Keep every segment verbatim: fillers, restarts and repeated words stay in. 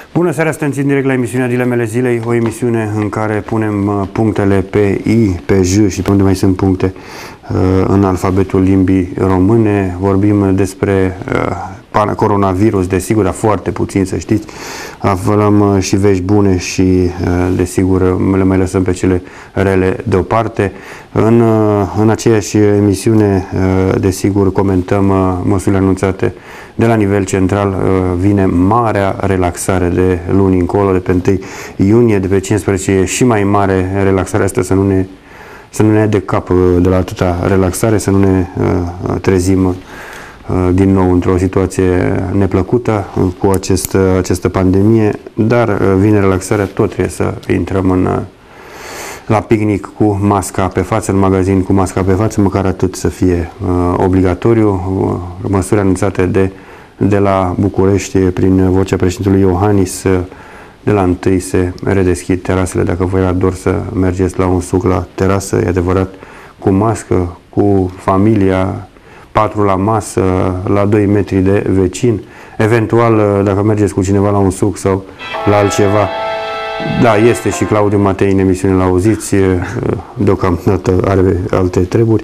Bună seara, suntem în direct la emisiunea Dilemele Zilei, o emisiune în care punem punctele pe I, pe J și pe unde mai sunt puncte în alfabetul limbii române. Vorbim despre coronavirus, desigur, dar foarte puțin, să știți. Aflăm și vești bune și, desigur, le mai lăsăm pe cele rele deoparte. În, în aceeași emisiune, desigur, comentăm măsurile anunțate de la nivel central. Vine marea relaxare de luni încolo, de pe întâi iunie, de pe cincisprezece și mai mare relaxarea asta, să nu ne, să nu ne ia de cap de la atâta relaxare, să nu ne trezim din nou într-o situație neplăcută cu acest, această pandemie, dar vine relaxarea, tot trebuie să intrăm în, la picnic cu masca pe față, în magazin cu masca pe față, măcar atât să fie uh, obligatoriu. Uh, măsuri anunțate de, de la București prin vocea președintelui Iohannis. Uh, de la întâi se redeschid terasele, dacă vă era dor să mergeți la un suc la terasă, e adevărat, cu mască, cu familia, patru la masă, la doi metri de vecin. Eventual, dacă mergeți cu cineva la un suc sau la altceva, da, este și Claudiu Matei în emisiune, l-auziți, deocamdată are alte treburi,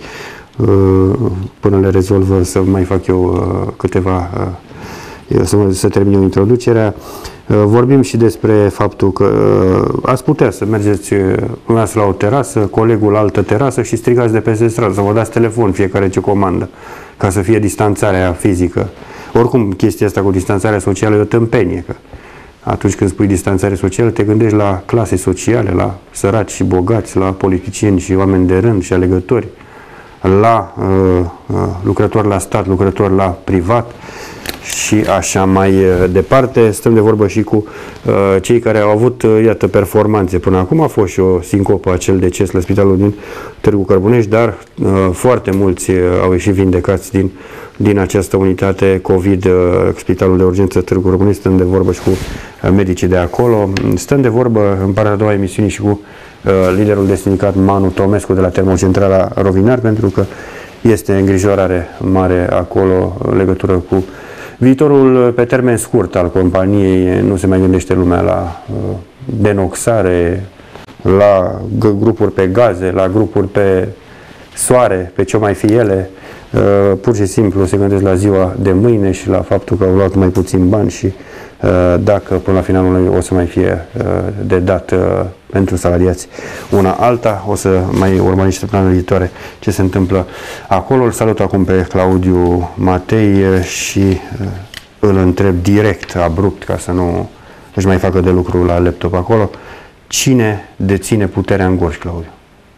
până le rezolvă să mai fac eu câteva, să, să termin eu introducerea. Vorbim și despre faptul că ați putea să mergeți la o terasă, colegul la altă terasă și strigați de peste stradă, să vă dați telefon fiecare ce comandă, ca să fie distanțarea fizică. Oricum, chestia asta cu distanțarea socială e o tâmpenie, că atunci când spui distanțare socială, te gândești la clase sociale, la săraci și bogați, la politicieni și oameni de rând și alegători, la uh, uh, lucrători la stat, lucrători la privat și așa mai departe. Stăm de vorbă și cu uh, cei care au avut, uh, iată, performanțe până acum. A fost și o sincopă, acel deces la spitalul din Târgu Cărbunești, dar uh, foarte mulți uh, au ieșit vindecați din, din această unitate COVID, uh, Spitalul de Urgență Târgu Cărbunești. Stăm de vorbă și cu uh, medicii de acolo. Stăm de vorbă în partea a doua emisiunii și cu uh, liderul de sindicat Manu Tomescu de la Termocentrala Rovinari, pentru că este îngrijorare mare acolo în legătură cu viitorul pe termen scurt al companiei. Nu se mai gândește lumea la uh, denoxare, la grupuri pe gaze, la grupuri pe soare, pe ce mai fi ele. Uh, pur și simplu se gândesc la ziua de mâine și la faptul că au luat mai puțin bani și uh, dacă până la finalul lui o să mai fie uh, de dat uh, pentru salariați una alta. O să mai urmărim și săptămâna viitoare ce se întâmplă acolo. Îl salut acum pe Claudiu Matei și uh, îl întreb direct, abrupt, ca să nu își mai facă de lucru la laptop acolo. Cine deține puterea în Gorj, Claudiu?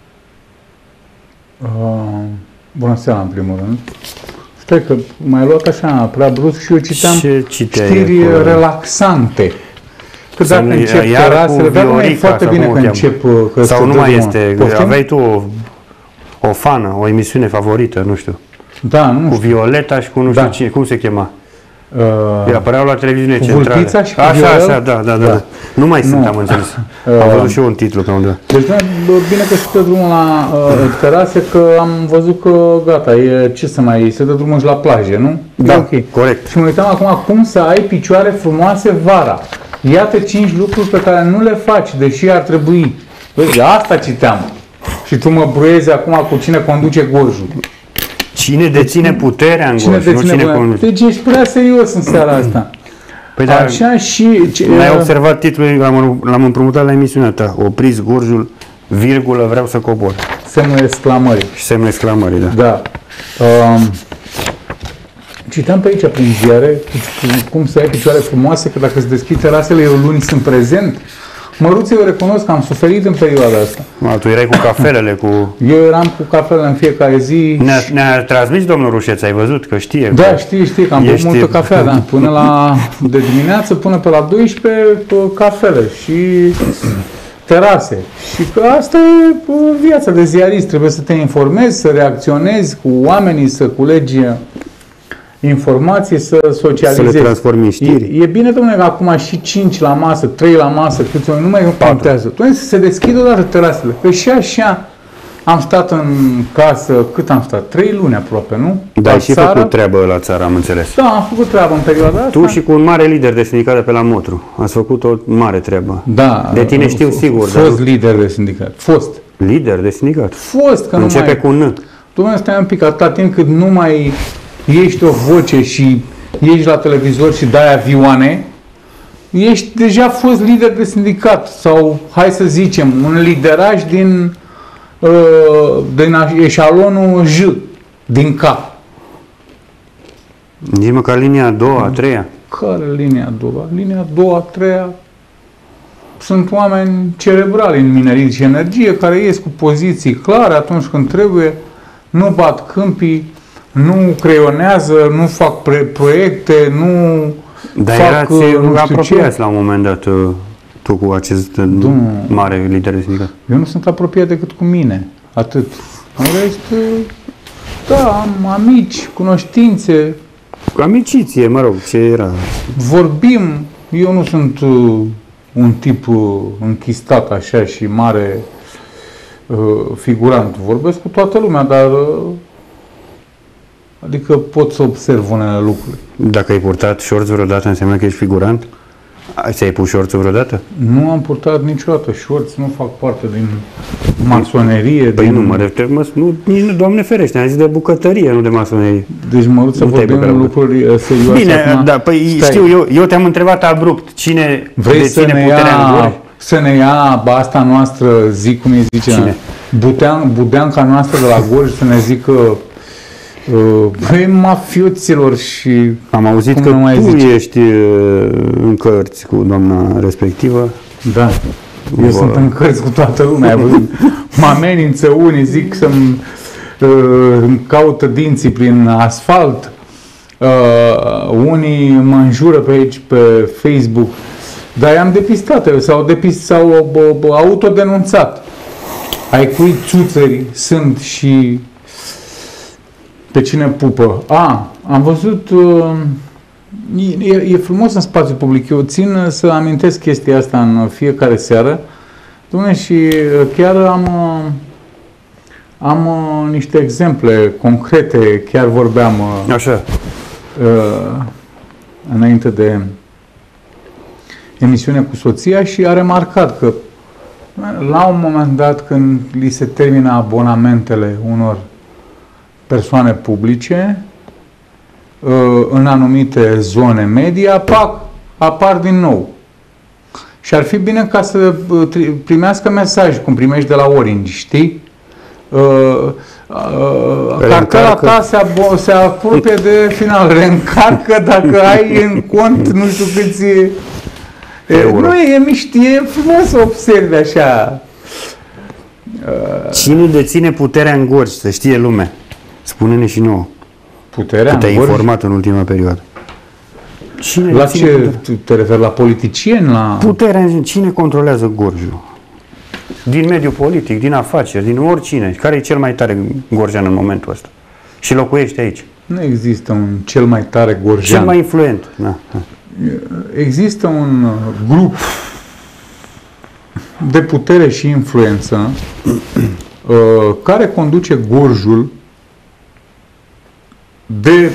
Uh, bună seara, în primul rând. Stai că m-ai luat așa prea brusc și eu citeam știri cu... relaxante. Că dacă încep terasele, dar nu e foarte bine că încep... Că sau nu mai este, poftim? Aveai tu o, o fană, o emisiune favorită, nu știu. Da, nu cu știu. Violeta și cu nu știu da. cine, cum se chema? Uh, apăreau la televiziune cu centrală. Vulpița și cu așa, Viorel? așa, da, da, da, da. Nu mai sunt, am înțeles. Uh, am văzut și eu un titlu pe undeva. Deci, bine că se dă drumul la uh, terase, că am văzut că gata, e, ce să mai, se dă drumul și la plajă, nu? Da, okay. Corect. Și mă uitam acum cum să ai picioare frumoase vara. Iată cinci lucruri pe care nu le faci, deși ar trebui. Vezi, asta citeam. Și tu mă bruiezi acum cu cine conduce Gorjul. Cine deține puterea în Gorj, cine nu cine conduce. Deci ești prea serios în seara asta. Păi da, așa și... N-ai observat titlul, l-am împrumutat la emisiunea ta. Opriți Gorjul, virgulă, vreau să cobor. Semnul exclamării. Și semnul exclamării, da. Da. Um, Citeam pe aici prin ziare cum să ai picioare frumoase, că dacă îți deschid terasele, eu luni sunt prezent. Măruță, eu recunosc că am suferit în perioada asta. A, tu erai cu cafelele, cu... Eu eram cu cafelele în fiecare zi. Ne-a, ne-a transmis domnul Rușeț, ai văzut, că știe. Da, că știe, știe, că am băut multă cafea, da. Până la, de dimineață, până pe la douăsprezece, cafele și terase. Și că asta e viața de ziarist. Trebuie să te informezi, să reacționezi cu oamenii, să culegi informații, să socializezi. Să le transformi în știri. E, e bine, domnule, că acum și cinci la masă, trei la masă, câți nu mai contează. Trebuie să se deschidă odată terasele. Că și așa Am stat în casă, cât am stat? Trei luni aproape, nu? Da, ai și țară. făcut treabă la țară, am înțeles. Da, am făcut treabă în perioada asta. Tu și cu un mare lider de sindicat de pe la Motru. Ați făcut o mare treabă. Da. De tine știu sigur. Fost dar... lider de sindicat. Fost. Lider de sindicat. Fost, că Începe nu mai... cu N. Dom'le, stai un pic, atâta timp cât nu mai ești o voce și ești la televizor și dai avioane, ești deja fost lider de sindicat sau, hai să zicem, un lideraj din, uh, din eșalonul J, din K. Nici măcar linia a doua, a treia. Care linia a doua? Linia a doua, a treia sunt oameni cerebrali în minerit și energie care ies cu poziții clare atunci când trebuie, nu bat câmpii, nu creionează, nu fac proiecte, nu Dar fac, erați nu apropiați la un moment dat tu cu acest Domn... mare lider de sindicat. Eu nu sunt apropiat decât cu mine, atât. În rest, da, am amici, cunoștințe. Amiciție, mă rog, ce era? Vorbim, eu nu sunt uh, un tip uh, închistat așa și mare uh, figurant. Vorbesc cu toată lumea, dar uh, adică pot să observ unele lucruri. Dacă ai purtat șorț vreodată, înseamnă că ești figurant? Ți-ai pus șorțul vreodată? Nu am purtat niciodată șorți, nu fac parte din masonerie. Păi din... nu, mă refer, mă, nu, nici nu, Doamne ferește, am zis de bucătărie, nu de masonerie. Deci mă rog să nu vorbim lucruri serioase. Bine, acum. da, păi Stai. știu, eu, eu te-am întrebat abrupt, cine Vrei deține să ne puterea ia, în gură? să ne ia asta noastră, zic cum îi zice, Cine? Butean, budeanca noastră de la Gorj să ne zică băi, mafioților și... Am auzit că mai tu zice? ești uh, în cărți cu doamna respectivă. Da, eu Bă. sunt în cărți cu toată lumea, ai văzut? Mă amenință unii, zic să-mi uh, îmi caută dinții prin asfalt, uh, unii mă înjură pe aici, pe Facebook, dar i-am depistat, s-au, depist, s-au uh, autodenunțat. Ai cui țuțări sunt și pe cine pupă. A, am văzut, uh, e, e frumos în spațiu public, eu țin să amintesc chestia asta în fiecare seară, Dom'le, și chiar am, uh, am uh, niște exemple concrete, chiar vorbeam uh, Așa. Uh, înainte de emisiune cu soția și a remarcat că la un moment dat când li se termină abonamentele unor persoane publice în anumite zone media, pac, apar din nou. Și ar fi bine ca să primească mesaj, cum primești de la Orange, știi? Cartela ta se, se apropie de final, reîncarcă dacă ai în cont nu știu câți euro. Nu e miști, e frumos să observi așa. Cine deține puterea în Gorj, să știe lumea? Spune-ne și nouă. Puterea în Gorj? Te-ai informat în ultima perioadă. Cine la ce puterea? Te referi? La politicieni? La... Puterea în cine controlează Gorjul? Din mediul politic, din afaceri, din oricine. Care e cel mai tare gorjean în momentul ăsta? Și locuiește aici. Nu există un cel mai tare gorjean. Cel mai influent. Da. Există un grup de putere și influență care conduce Gorjul de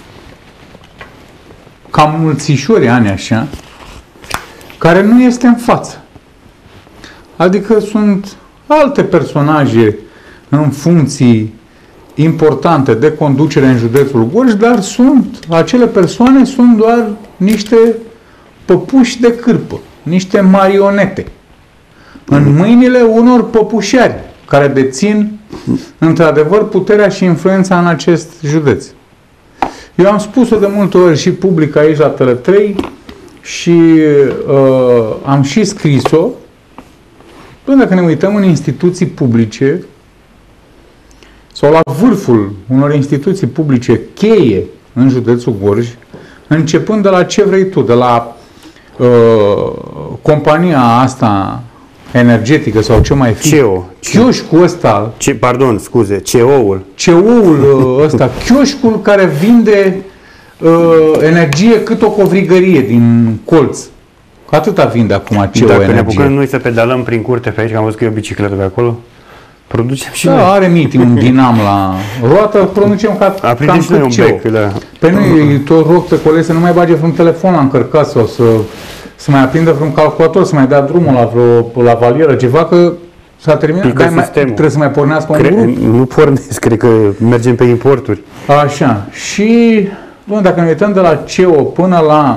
cam mulțișori ani așa, care nu este în față. Adică sunt alte personaje în funcții importante de conducere în județul Gorj, dar sunt, acele persoane sunt doar niște păpuși de cârpă, niște marionete în mâinile unor păpușari care dețin într-adevăr puterea și influența în acest județ. Eu am spus-o de multe ori și public aici la Tele trei și uh, am și scris-o. Până dacă ne uităm în instituții publice sau la vârful unor instituții publice cheie în județul Gorj, începând de la ce vrei tu, de la uh, compania asta energetică sau ce mai fi. C E O. Chioșcul ăsta. Ce, pardon, scuze, C E O-ul. C E O-ul ăsta, chioșcul care vinde uh, energie cât o covrigărie din colț. Atâta vinde acum C E O Dacă energie. ne apucăm noi să pedalăm prin curte pe aici, că am văzut că e o bicicletă pe acolo, Producem și da, noi. are meeting un dinam la roată, producem ca, Aprindem cam și noi un cât ce. bec. Da. Pe noi tot rog pe colegi să nu mai bage vreun telefon la încărcat sau să, să mai aprindă vreun calculator, să mai dea drumul la vreo la valieră, ceva, că s-a terminat. Pică Mai, sistemul. trebuie să mai pornească un Cre- grup. nu pornesc, cred că mergem pe importuri. Așa. Și, bun, dacă ne uităm de la C E O până la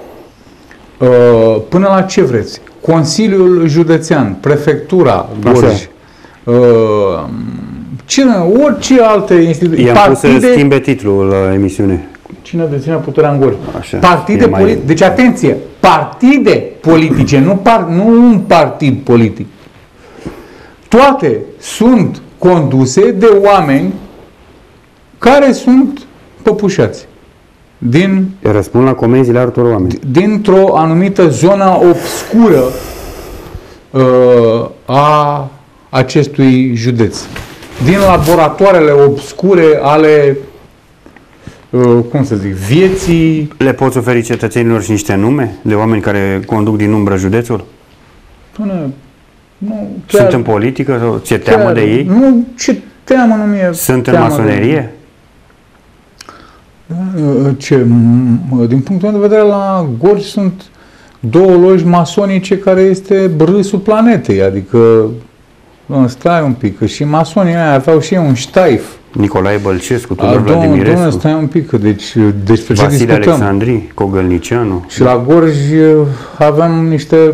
uh, până la ce vreți? Consiliul Județean, Prefectura Gorj, uh, cine, orice alte instituții, I-am pus să partide, schimbe titlul la emisiune. cine deține puterea în Gorj? Așa, Partide e mai- politice. Deci, atenție, partide politice, nu, par, nu un partid politic. Toate sunt conduse de oameni care sunt păpușați din, Răspund la comenzile altor oameni. dintr-o anumită zonă obscură uh, a acestui județ. Din laboratoarele obscure ale, uh, cum să zic, vieții. Le poți oferi cetățenilor și niște nume de oameni care conduc din umbră județul? Până, nu, Sunt în politică? Sau ți-e teamă chiar- de ei? Nu, ce teamă nu mi-e. Sunt în teamă de- masonerie? Ce, m- din punctul meu de vedere, la Gorj sunt două loji masonice care este râsul planetei, adică nu, stai un pic, că și masonii aia aveau și ei un ștaif. Nicolae Bălcescu, A, Tudor domnule, Vladimirescu, stai un pic, că deci despre ce Vasile discutăm? Alexandri, Cogălnicianu. Și la Gorj avem niște...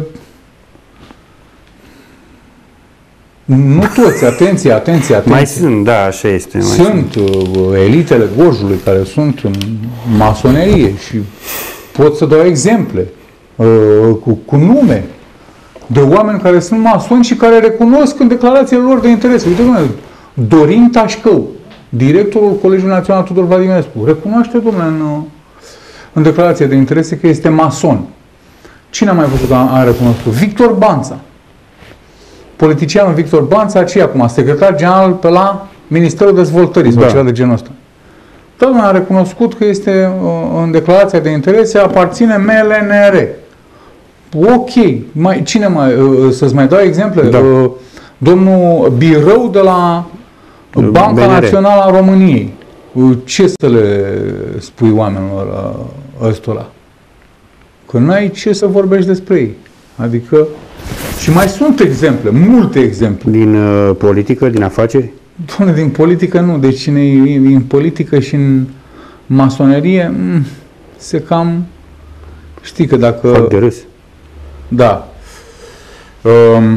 Nu toți, atenție, atenție, atenție. Mai sunt, da, așa este. Mai Sunt uh, elitele Gorjului care sunt în masonerie și pot să dau exemple uh, cu, cu nume de oameni care sunt masoni și care recunosc în declarațiile lor de interese. Uite, domnule, Dorin Tașcău, directorul Colegiului Național Tudor Vladimirescu, recunoaște, domnule, în, în declarație de interese că este mason. Cine a mai văzut că a, a recunoscut? Victor Banța. Politicianul Victor Banța, ce e acum? Secretar general pe la Ministerul Dezvoltării sau Da. ceva de genul ăsta. Domnul a recunoscut că este uh, în declarația de interese aparține M L N R. Ok. Mai, cine mai, uh, să-ți mai dau exemple? Da. Uh, domnul Birău de la Banca B N R. Națională a României. Uh, ce să le spui oamenilor uh, ăstora? Că n-ai ce să vorbești despre ei. Adică, și mai sunt exemple, multe exemple. Din uh, politică, din afaceri? Doamne, din politică nu, deci cine e în politică și în masonerie, m, se cam, știi că dacă... Fac de râs. Da. Um,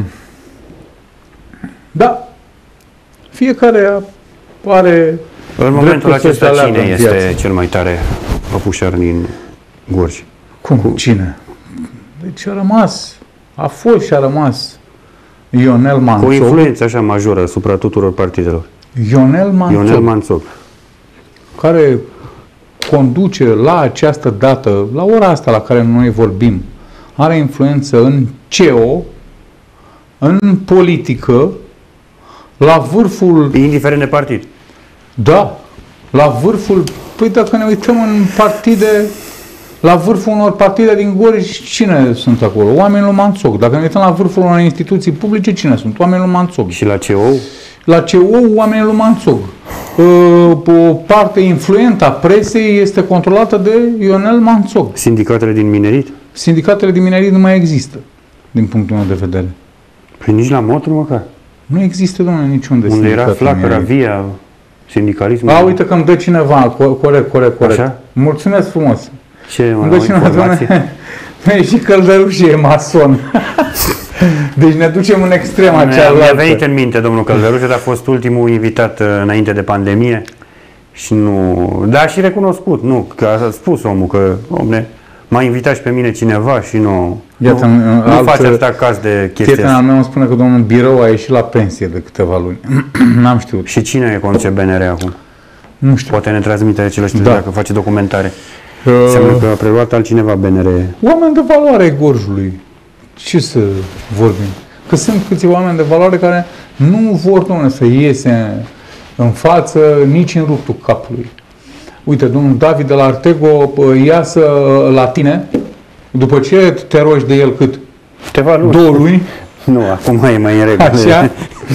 da. Fiecare are... În momentul dreptul să-și acesta, aleagă cine în este viață. cel mai tare păpușar din Gorj? Cum? Cine? Deci a rămas, a fost și a rămas Ionel Cu o Manțov. influență așa majoră asupra tuturor partidelor. Ionel Manțov. Ionel Manțov. care conduce la această dată, la ora asta la care noi vorbim, are influență în C E O, în politică, la vârful, Indiferent de partid. da, la vârful, păi dacă ne uităm în partide, la vârful unor partide din Gorj, cine sunt acolo? Oamenii lui Manțog. Dacă ne uităm la vârful unor instituții publice, cine sunt? Oamenii lui Manțog. Și la C E O? La C E O, oamenii lui Manțog. O parte influentă a presei este controlată de Ionel Manțog. Sindicatele din minerit? Sindicatele din minerit nu mai există, din punctul meu de vedere. Păi nici la Motru măcar. Nu există, domnule, niciunde Unde era sindicate flacăra, minerit. via, sindicalismul. A, uite că îmi dă cineva, co- corect, corect, corect. Așa? Mulțumesc frumos. Ce, mă, Îmi la dă o cineva, informație? domnule, e și Căldăruș e mason. Deci ne ducem în extrema Mi-a cealaltă. venit în minte domnul Căldăruș, a fost ultimul invitat uh, înainte de pandemie și nu... Da, și recunoscut, nu, că a spus omul că, omne, m-a invitat și pe mine cineva și nu... Iată, nu, în- nu alt- face atâta caz de chestia Prietenul asta. meu îmi spune că domnul Birău a ieșit la pensie de câteva luni. N-am știut. Și cine e conduce B N R acum? Nu știu. Poate ne transmite același Da. da. dacă face documentare. Uh, Înseamnă că a preluat altcineva B N R. Oameni de valoare ai Gorjului. Ce să vorbim? Că sunt câțiva oameni de valoare care nu vor, domnule, să iese în față nici în ruptul capului. Uite, domnul David de la Artego iasă la tine, după ce te rogi de el cât? Câteva luni. Două luni, Nu, acum e mai în regulă. așa,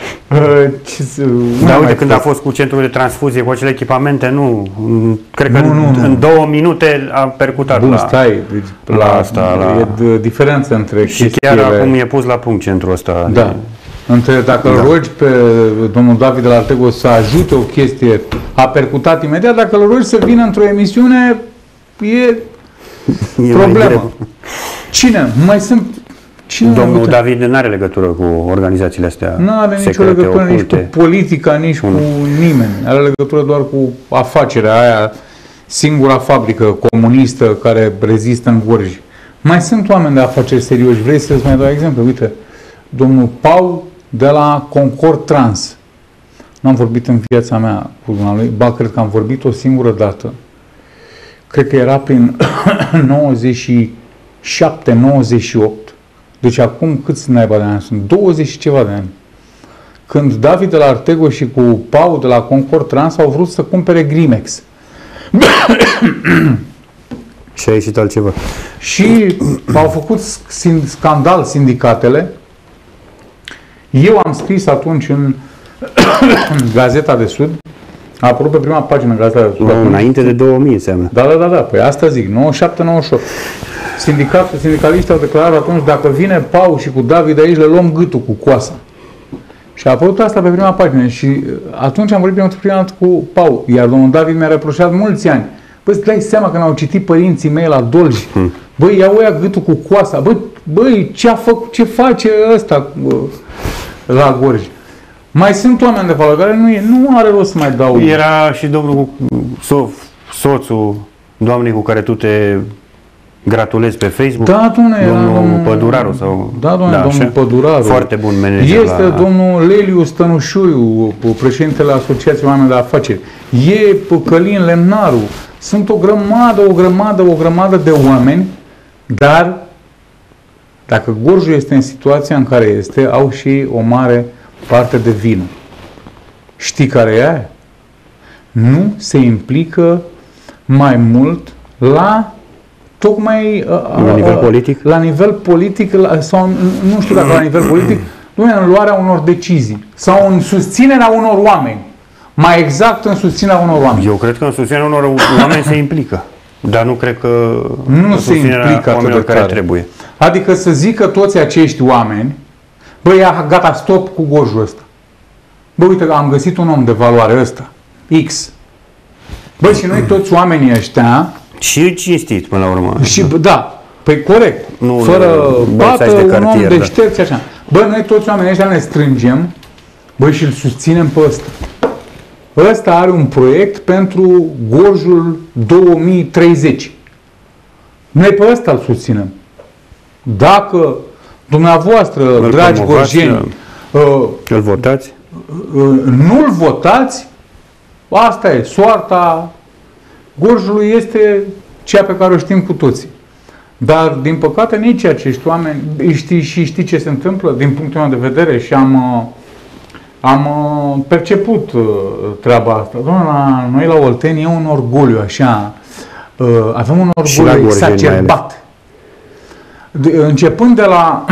Ce să, da, uite, când a fost cu centrul de transfuzie, cu acele echipamente, nu, cred că nu, nu, în, nu. în două minute a percutat. Bun, la, stai, deci, la, la asta. La... E de, diferență între și chestiile... chiar acum e pus la punct centrul ăsta. Da. De... Între, dacă da. îl rogi pe domnul David de la Artego să ajute o chestie, a percutat imediat, dacă îl rogi să vină într-o emisiune, e, e problemă. Cine? Mai sunt... Cine Domnul David nu are legătură cu organizațiile astea. Nu are nicio legătură nici cu politica, nici cu nimeni. Are legătură doar cu afacerea aia, singura fabrică comunistă care rezistă în Gorj. Mai sunt oameni de afaceri serioși. Vrei să-ți mai dau exemplu? Uite, domnul Pau de la Concord Trans. N-am vorbit în viața mea cu dumnealui, ba, cred că am vorbit o singură dată. Cred că era prin nouăzeci și șapte nouăzeci și opt. Deci acum câți naiba de ani sunt? douăzeci și ceva de ani. Când David de la Artego și cu Pau de la Concord Trans au vrut să cumpere Grimex. Și a ieșit altceva. Și au făcut scandal sindicatele. Eu am scris atunci în Gazeta de Sud, a apărut pe prima pagină Gazeta de Sud. No, înainte de două mii înseamnă. Da, da, da, da. Păi asta zic, nouăzeci și șapte nouăzeci și opt. Sindicatul, sindicaliștii au declarat atunci, dacă vine Pau și cu David aici, le luăm gâtul cu coasa. Și a apărut asta pe prima pagină și atunci am vorbit pentru prima dată cu Pau, iar domnul David mi-a reproșat mulți ani. Băi, îți dai seama că n-au citit părinții mei la Dolj? Hmm. Băi, ia oia gâtul cu coasa. Băi, băi ce, a făcut, ce face ăsta bă, la Gorj? Mai sunt oameni de valoare care nu, e, nu are rost să mai dau. Era și domnul so, soțul doamnei cu care tu te gratulezi pe Facebook. Da, domnule, domnul domnul Păduraru sau da, domnule, da, domnul așa? Păduraru. Foarte bun manager. Este la... domnul Leliu Stănușuiu, președintele Asociației Oameni de Afaceri. E Călin Lemnaru. Sunt o grămadă, o grămadă, o grămadă de oameni, dar dacă Gorjul este în situația în care este, au și o mare parte de vină. Știi care e aia? Nu se implică mai mult la tocmai la nivel politic, la nivel politic la, sau nu știu dacă la nivel politic, nu în luarea unor decizii sau în susținerea unor oameni. Mai exact în susținerea unor oameni. Eu cred că în susținerea unor oameni se implică, dar nu cred că nu se implică atât de care trebuie. Adică să zică toți acești oameni, băi, gata, stop cu Gorjul ăsta. Bă, uite, am găsit un om de valoare ăsta, X. Băi, și noi toți oamenii ăștia și cinstit până la urmă. Și, da, păi corect. Nu, fără bată, de cartier, un om deștept și așa. Bă, noi toți oamenii ăștia ne strângem, bă, și îl susținem pe ăsta. Ăsta are un proiect pentru Gorjul două mii treizeci. Noi pe ăsta îl susținem. Dacă dumneavoastră, îl dragi gorjeni, uh, îl votați? Uh, nu-l votați, asta e, soarta Gorjului este cea pe care o știm cu toții. Dar, din păcate, nici acești oameni, știi, și știi ce se întâmplă din punctul meu de vedere și am, am perceput treaba asta. Doamne, la noi la Olteni e un orgoliu, așa, avem un orgoliu exacerbat. Începând de la,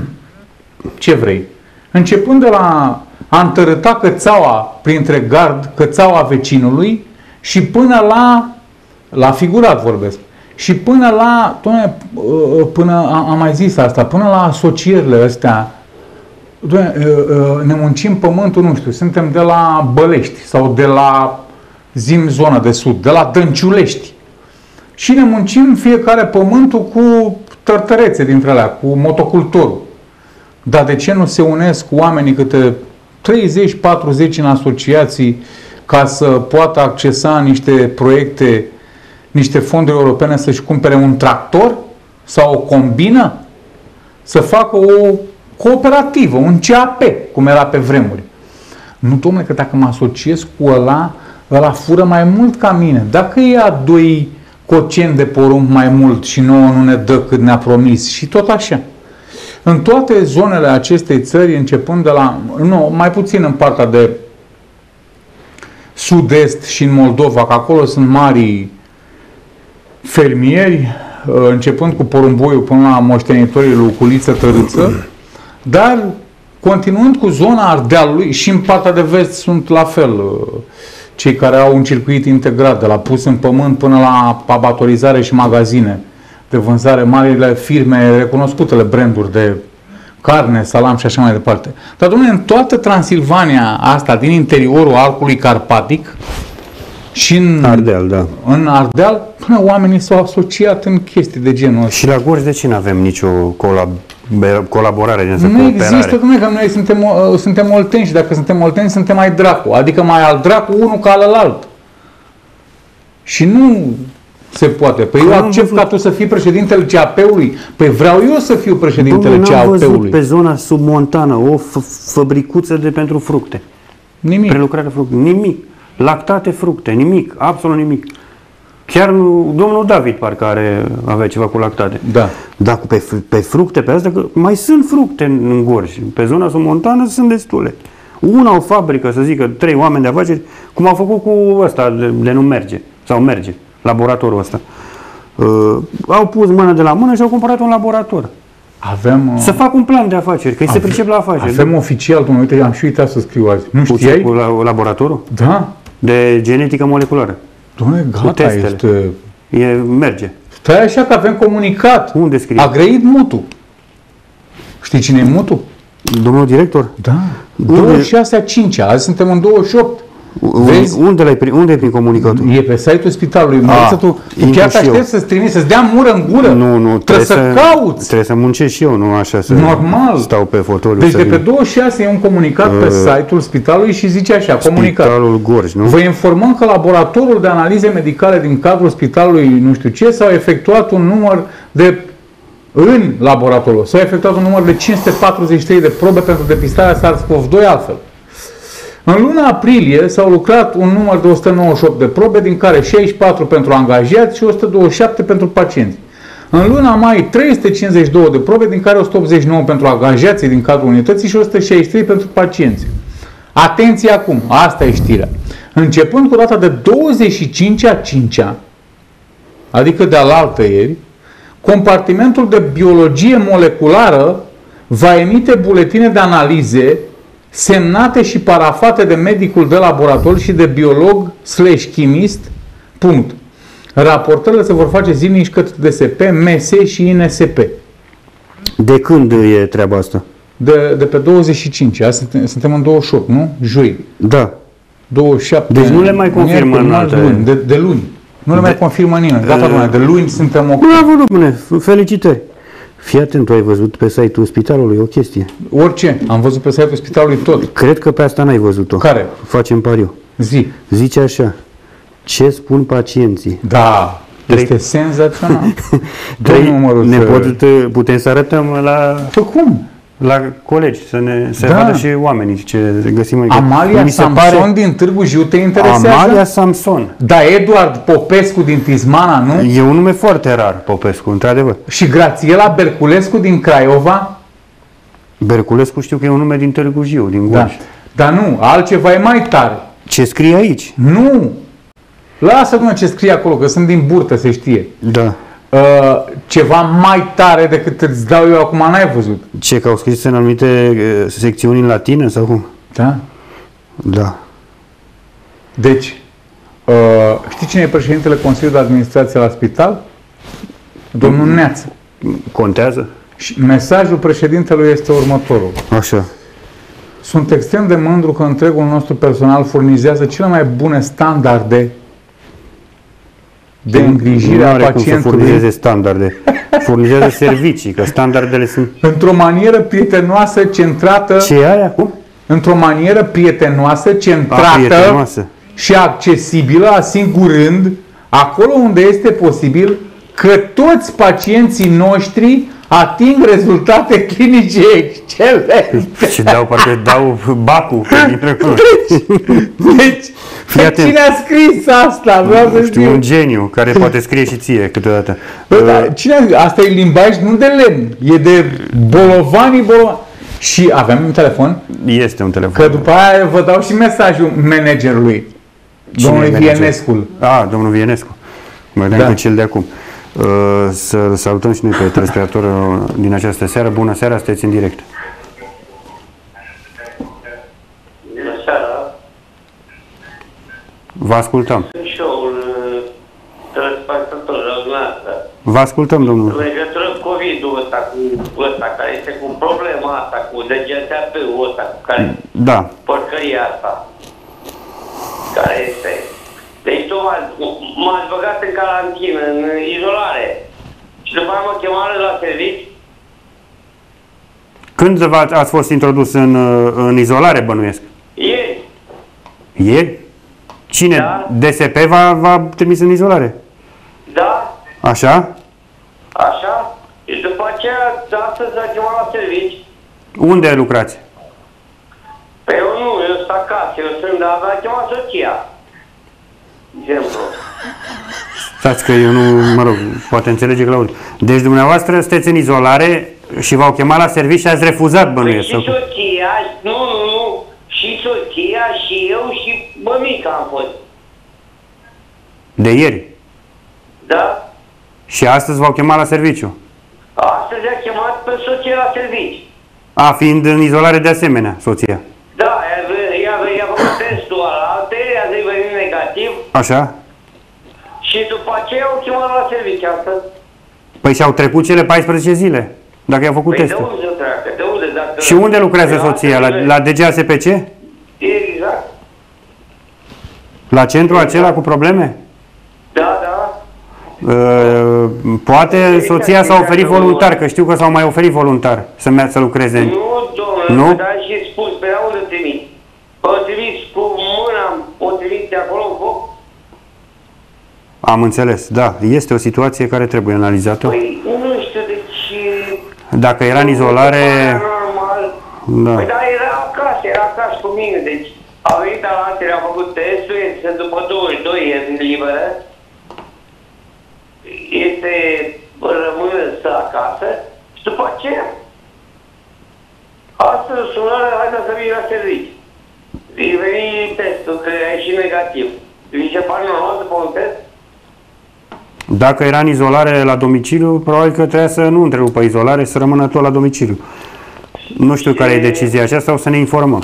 ce vrei, începând de la a întărâta cățaua printre gard, cățaua vecinului și până la, la figurat vorbesc, și până la, doamne, până, am mai zis asta, până la asocierile astea, doamne, ne muncim pământul, nu știu, suntem de la Bălești sau de la Zim zona de sud, de la Dănciulești și ne muncim fiecare pământul cu tărtărețe dintre alea, cu motocultorul. Dar de ce nu se unesc oamenii câte treizeci patruzeci în asociații ca să poată accesa niște proiecte, niște fonduri europene să-și cumpere un tractor sau o combină? Să facă o cooperativă, un C A P, cum era pe vremuri. Nu, domnule, că dacă mă asociez cu ăla, ăla fură mai mult ca mine. Dacă ia doi coceni de porumb mai mult și nouă nu ne dă cât ne-a promis și tot așa. În toate zonele acestei țări, începând de la, nu, mai puțin în partea de sud-est și în Moldova, că acolo sunt mari fermieri, începând cu porumboiul până la moștenitorii lui Culiță Tărâță, dar continuând cu zona Ardealului, și în partea de vest sunt la fel cei care au un circuit integrat, de la pus în pământ până la abatorizare și magazine de vânzare, marile firme, recunoscutele branduri de carne, salam și așa mai departe. Dar, domnule, în toată Transilvania asta, din interiorul arcului carpatic și în Ardeal, da. în Ardeal, până oamenii s-au asociat în chestii de genul ăsta. Și la Gorj de ce nu avem nicio colab- colaborare din asta, Nu cooperare? există, domnule, că noi suntem, uh, suntem olteni și dacă suntem olteni, suntem mai dracu. Adică mai al dracu unul ca alălalt. Și nu se poate. Păi eu accept ca tu să fii președintele C A P-ului. Păi vreau eu să fiu președintele Domnule, C A n-am văzut P-ului. pe zona submontană o f- fabricuță de pentru fructe. Nimic. Prelucrare fructe. Nimic. Lactate fructe. Nimic. Absolut nimic. Chiar nu, domnul David parcă are, avea ceva cu lactate. Da. Dar pe, pe fructe, pe asta, că mai sunt fructe în, în Gorj. Pe zona submontană sunt destule. Una o fabrică, să zică, trei oameni de afaceri, cum au făcut cu ăsta de, de nu merge. Sau merge. Laboratorul ăsta. Uh, au pus mână de la mână și au cumpărat un laborator. Avem... Uh, Să fac un plan de afaceri, că îi se pricep la afaceri. Avem oficial, domnule, uite, am și uitat să scriu azi. Nu Cu ce? știai? Cu la, laboratorul? Da. De genetică moleculară. Domnule, gata, testele. este... E, merge. Stai așa că avem comunicat. Unde scrie? A grăit Mutu. Știi cine e Mutu? Domnul director? Da. douăzeci și șase a cincea. Azi suntem în douăzeci și opt. Vezi? Unde, l-ai prin, unde e prin comunicatul? E pe site-ul spitalului. Măriță, tu, tu intru chiar te și eu. aștepți să-ți trimiți, să-ți dea mură în gură? Nu, nu. Trebuie să cauți. Trebuie să muncesc și eu, nu așa să Normal. stau pe fotoliu. Deci să de pe vin. douăzeci și șase e un comunicat pe site-ul spitalului și zice așa, comunicat. Spitalul Gorj, nu? Vă informăm că laboratorul de analize medicale din cadrul spitalului nu știu ce s-au efectuat un număr de în laboratorul s-au efectuat un număr de cinci sute patruzeci și trei de probe pentru depistarea SARS-CoV doi altfel. În luna aprilie s-au lucrat un număr de o sută nouăzeci și opt de probe, din care șaizeci și patru pentru angajați și o sută douăzeci și șapte pentru pacienți. În luna mai, trei sute cincizeci și doi de probe, din care o sută optzeci și nouă pentru angajații din cadrul unității și o sută șaizeci și trei pentru pacienți. Atenție acum, asta e știrea. Începând cu data de douăzeci și cinci a cincea, adică de alaltă ieri, compartimentul de biologie moleculară va emite buletine de analize semnate și parafate de medicul de laborator și de biolog slash chimist. Punct. Raportările se vor face zilnic către D S P, M S și I N S P. De când e treaba asta? De, de pe douăzeci și cinci. Azi suntem, suntem în douăzeci și opt, nu? Joi. Da. douăzeci și șapte. Deci nu le mai confirmă în alte... luni. De, de luni. Nu le De- mai confirmă nimeni. Gata, domnule, de luni suntem ok. Bravo, domnule, felicitări. Fii atent, tu ai văzut pe site-ul spitalului o chestie. Orice. Am văzut pe site-ul spitalului tot. Cred că pe asta n-ai văzut-o. Care? Facem pariu. Zi. Zice așa, ce spun pacienții? Da. Trei- Este senzațional. Trei, Domnul Măruță. ne pot, putem să arătăm la, Păi cum? la colegi, să ne să Da. vadă și oamenii ce găsim aici. Amalia Mi se Samson pare din Târgu Jiu te interesează? Amalia Samson. Da, Eduard Popescu din Tismana, nu? E un nume foarte rar, Popescu, într-adevăr. Și Grațiela Berculescu din Craiova? Berculescu știu că e un nume din Târgu Jiu, din Da. Gorj. Dar nu, altceva e mai tare. Ce scrie aici? Nu! Lasă-mă ce scrie acolo, că sunt din burtă, se știe. Da. Uh, ceva mai tare decât îți dau eu acum, n-ai văzut. Ce, că au scris în anumite uh, secțiuni în latină sau cum? Da? Da. Deci, uh, știi cine e președintele Consiliului de Administrație la spital? Domnul Neață. Contează? Și mesajul președintelui este următorul. Așa. Sunt extrem de mândru că întregul nostru personal furnizează cele mai bune standarde de îngrijire Nu a are cum să pacientului furnizeze standarde. Furnizează servicii, că standardele sunt... într-o manieră prietenoasă, centrată, Ce e aia? Cum? într-o manieră prietenoasă, A, centrată prietenoasă. și accesibilă, asigurând, acolo unde este posibil, că toți pacienții noștri ating rezultate clinice excelente. Și dau, parcă dau bacul pe dintre Deci, Fii atent. cine a scris asta? Vreau să Știu, știu. un geniu care poate scrie și ție câteodată. Bă, Uh, dar cine a, asta e limbaj nu de lemn, e de bolovanii bolovani. Și aveam un telefon, Este un telefon. că după aia vă dau și mesajul managerului, Cine domnului e manager? Vienescu. A, domnul Vienescu. Mă gândeam Da. cu cel de acum. Uh, Să salutăm și noi pe telespectatorul din această seară. Bună seara, sunteți în direct. Vă ascultăm. Show-ul telespectatorul dumneavoastră. Vă ascultăm, domnul. În legătură cu COVID-ul ăsta, cu ăsta, care este cu problema asta, cu D G T P-ul ăsta, cu care... Da. Porcăria asta. Care este. Deci tu m-ați băgat în carantină, în izolare. Și după aia mă chemare la servici. Când ați fost introdus în, în izolare, bănuiesc? Ieri. Ieri? Cine? Da. D S P v-a trimis în izolare? Da. Așa? Așa. Și după aceea, astăzi l-a chemat la servici. Unde lucrați? Păi eu nu, eu sunt acasă, eu sunt, dar l-a chemat soția. De exemplu. Stați că eu nu, mă rog, poate înțelege Claudiu. Deci dumneavoastră sunteți în izolare și v-au chemat la serviciu și ați refuzat, bănuiesc. Păi și soția, nu, nu, nu, și soția, și eu, și mămica am fost. De ieri? Da? Și astăzi v-au chemat la serviciu? Astăzi a chemat pe soția la servici. A, fiind în izolare de asemenea, soția. Da, ea a făcut testul ăla, ea a venit negativ. Așa? Și după aceea au chemat la servici astăzi. Păi și-au trecut cele paisprezece zile, dacă i-au făcut Păi testul. de unde să treacă? De unde? Dacă... Și unde lucrează soția? La, la D G A S P C? Exact. La centru acela cu probleme? Da, da. Uh, poate soția s-a oferit voluntar, că știu că s-au mai oferit voluntar să meargă să lucreze. Nu, domnule, Nu? dar și spus, pe la unde trimis? O trimis cu mâna, o trimis de acolo în foc? Am înțeles, da. Este o situație care trebuie analizată. Păi, nu știu de ce... Dacă era în izolare... Normal. Da. Păi, dar era acasă, era acasă cu mine, deci a venit la altele, a făcut testul, este după douăzeci și doi, e liberă. Este, rămâne să acasă și după aceea astăzi sunare, haide să vii la servici. Îi veni testul, că e și negativ. Vi se pare normal după un test? Dacă era în izolare la domiciliu, probabil că trebuia să nu întrerupă izolare, să rămână tot la domiciliu. Nu știu care e decizia aceasta, o să ne informăm.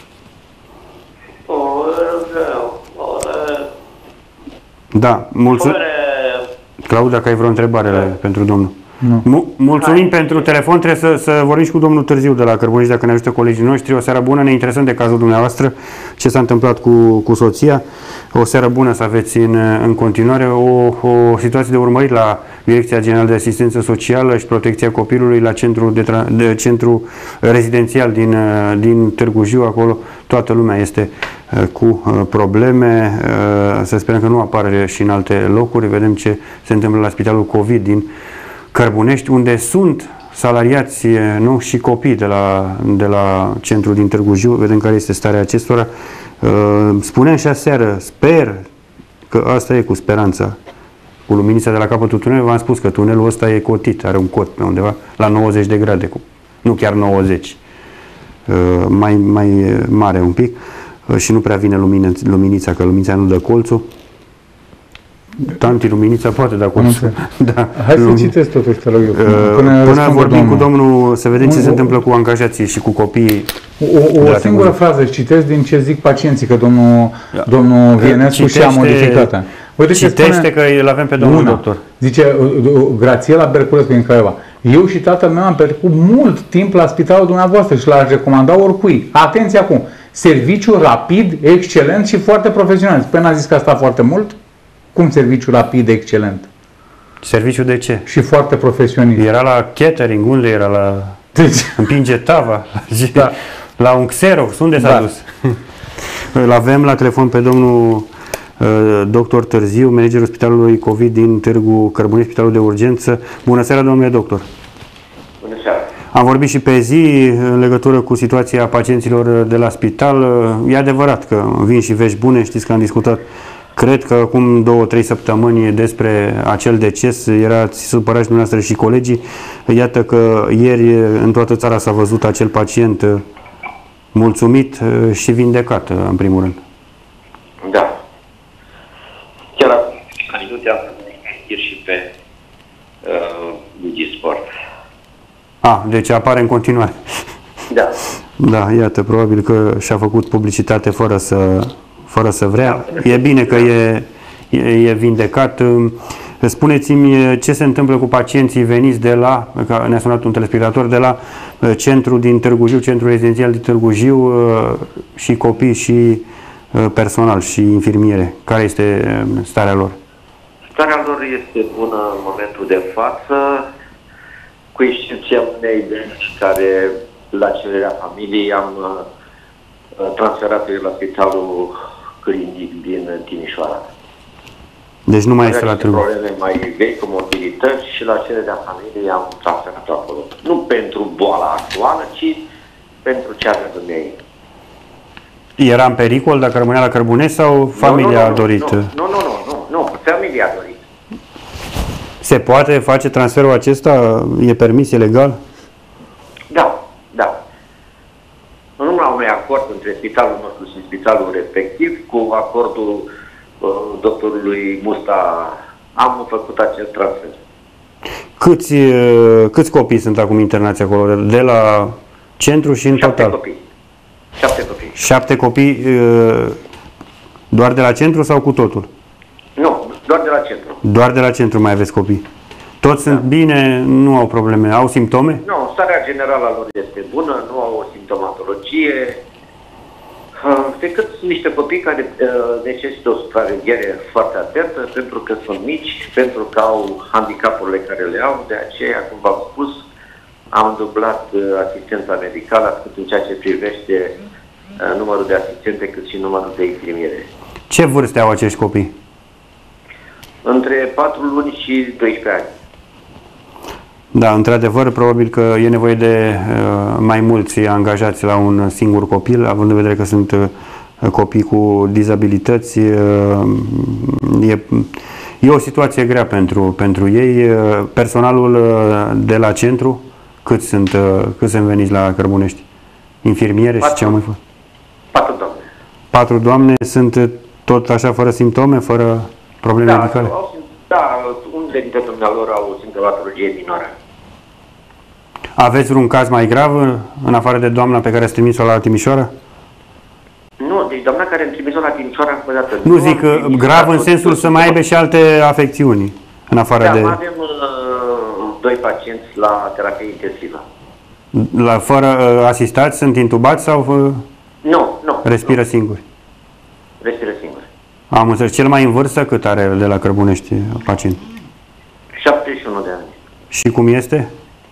O rău, o rău. Da, mulțumim. Claudiu, dacă ai vreo întrebare da. pentru domnul. Nu. Mulțumim Hai. pentru telefon, trebuie să, să vorbim și cu domnul Târziu de la Cărbuniști, dacă ne ajută colegii noștri. O seară bună, ne interesăm de cazul dumneavoastră, ce s-a întâmplat cu, cu soția. O seară bună să aveți în, în continuare. O, o situație de urmărit la Direcția Generală de Asistență Socială și Protecția Copilului, la centru, de, de, centru rezidențial din, din Târgu Jiu. Acolo toată lumea este cu probleme. Să sperăm că nu apare și în alte locuri. Vedem ce se întâmplă la Spitalul COVID din Cărbunești, unde sunt salariați, nu, și copii de la, de la centrul din Târgu Jiu. Vedem care este starea acestora. Spuneam și aseară, sper că asta e cu speranța, cu luminița de la capătul tunelului. V-am spus că tunelul ăsta e cotit, are un cot pe undeva la nouăzeci de grade, nu chiar nouăzeci, mai, mai mare un pic, și nu prea vine lumină, luminița, că luminița nu dă colțul. Tanti Luminița poate da colțul. Da. Hai să citesc totuși, te rog eu. Până, până vorbim domnul. cu domnul, să vedem ce se întâmplă cu angajații și cu copiii. O, o singură frază citesc din ce zic pacienții, că domnul, da. domnul Vienescu și-a modificat. Uite, citește că îl avem pe domnul una, doctor. Zice Grațiela Berculescu din Craiova. Eu și tatăl meu am petrecut mult timp la spitalul dumneavoastră și l-aș recomanda oricui. Atenție acum! Serviciu rapid, excelent și foarte profesional. Păi n-a zis că a stat foarte mult? Cum serviciu rapid, excelent? Serviciu de ce? Și foarte profesionist. Era la catering, unde era? La... Deci... Împinge tava. Da. La un Xerox, unde s-a da. dus? Îl avem la telefon pe domnul uh, doctor Târziu, managerul Spitalului COVID din Târgu Cărbunești, Spitalul de Urgență. Bună seara, domnule doctor! Bună seara! Am vorbit și pe zi în legătură cu situația pacienților de la spital. E adevărat că vin și vești bune, știți că am discutat, cred că acum două, trei săptămâni, despre acel deces. Erați supărați dumneavoastră și colegii. Iată că ieri în toată țara s-a văzut acel pacient mulțumit și vindecat, în primul rând. Da. Chiar acum, minute am făcut și pe uh, Digisport. A, deci apare în continuare. Da. Da, iată, probabil că și-a făcut publicitate fără să fără să vrea. E bine că e, e, e vindecat. Spuneți-mi ce se întâmplă cu pacienții veniți de la, că ne-a sunat un telespectator, de la centru din Târgu Jiu, centrul rezidențial din Târgu Jiu, și copii și personal și infirmiere. Care este starea lor? Starea lor este bună în momentul de față, cu excepția unei benzi care, la cererea familiei, am uh, transferat la spitalul clinic din Timișoara. Deci nu mai este la Târgu. Probleme mai vechi, cu mobilități, și la cererea familiei am transferat acolo. Nu pentru boala actuală, ci pentru cea de dumnei. Era în pericol dacă rămânea la Cărbunești sau familia nu, nu, a dorit? Nu, nu, nu, nu, nu, familia a dorit. Se poate face transferul acesta? E permis, e legal? Da, da. În urma unui acord între spitalul nostru și spitalul respectiv, cu acordul uh, doctorului Musta, am făcut acest transfer. Câți, uh, câți copii sunt acum internați acolo? De la centru și în Șapte total? Copii. Șapte copii. Șapte copii uh, doar de la centru sau cu totul? Nu, doar de la centru. Doar de la centru mai aveți copii. Toți da. Sunt bine, nu au probleme, au simptome? Nu, starea generală a lor este bună, nu au o simptomatologie, decât niște copii care necesită o supraveghere foarte atentă, pentru că sunt mici, pentru că au handicapurile care le au, de aceea, cum v-am spus, am dublat asistența medicală, atât în ceea ce privește numărul de asistente, cât și numărul de infirmiere. Ce vârste au acești copii? Între patru luni și doisprezece ani. Da, într-adevăr, probabil că e nevoie de uh, mai mulți angajați la un singur copil, având în vedere că sunt uh, copii cu dizabilități. Uh, e, e o situație grea pentru, pentru ei. Uh, personalul uh, de la centru, cât sunt, uh, cât sunt veniți la Cărbunești? Infirmiere patru, și ce au mai fost? Patru doamne. Patru doamne sunt tot așa, fără simptome, fără probleme Da, medicale? au, da, unele dintre dumnealor au simptomatologie minoră. Aveți vreun caz mai grav, în afară de doamna pe care ați trimis-o la Timișoara? Nu, deci doamna care îmi trimis-o la Timișoara, încă o dată. Nu, nu zic că grav în sensul să mai aibă și alte afecțiuni, în afară da, de... Da, avem uh, doi pacienți la terapie intensivă. La, fără uh, asistați, sunt intubați sau uh, nu, nu. respiră nu. singuri? Respiră singuri. Am înțeles. Cel mai în vârstă cât are de la Cărbunești pacient? șaptezeci și unu de ani. Și cum este?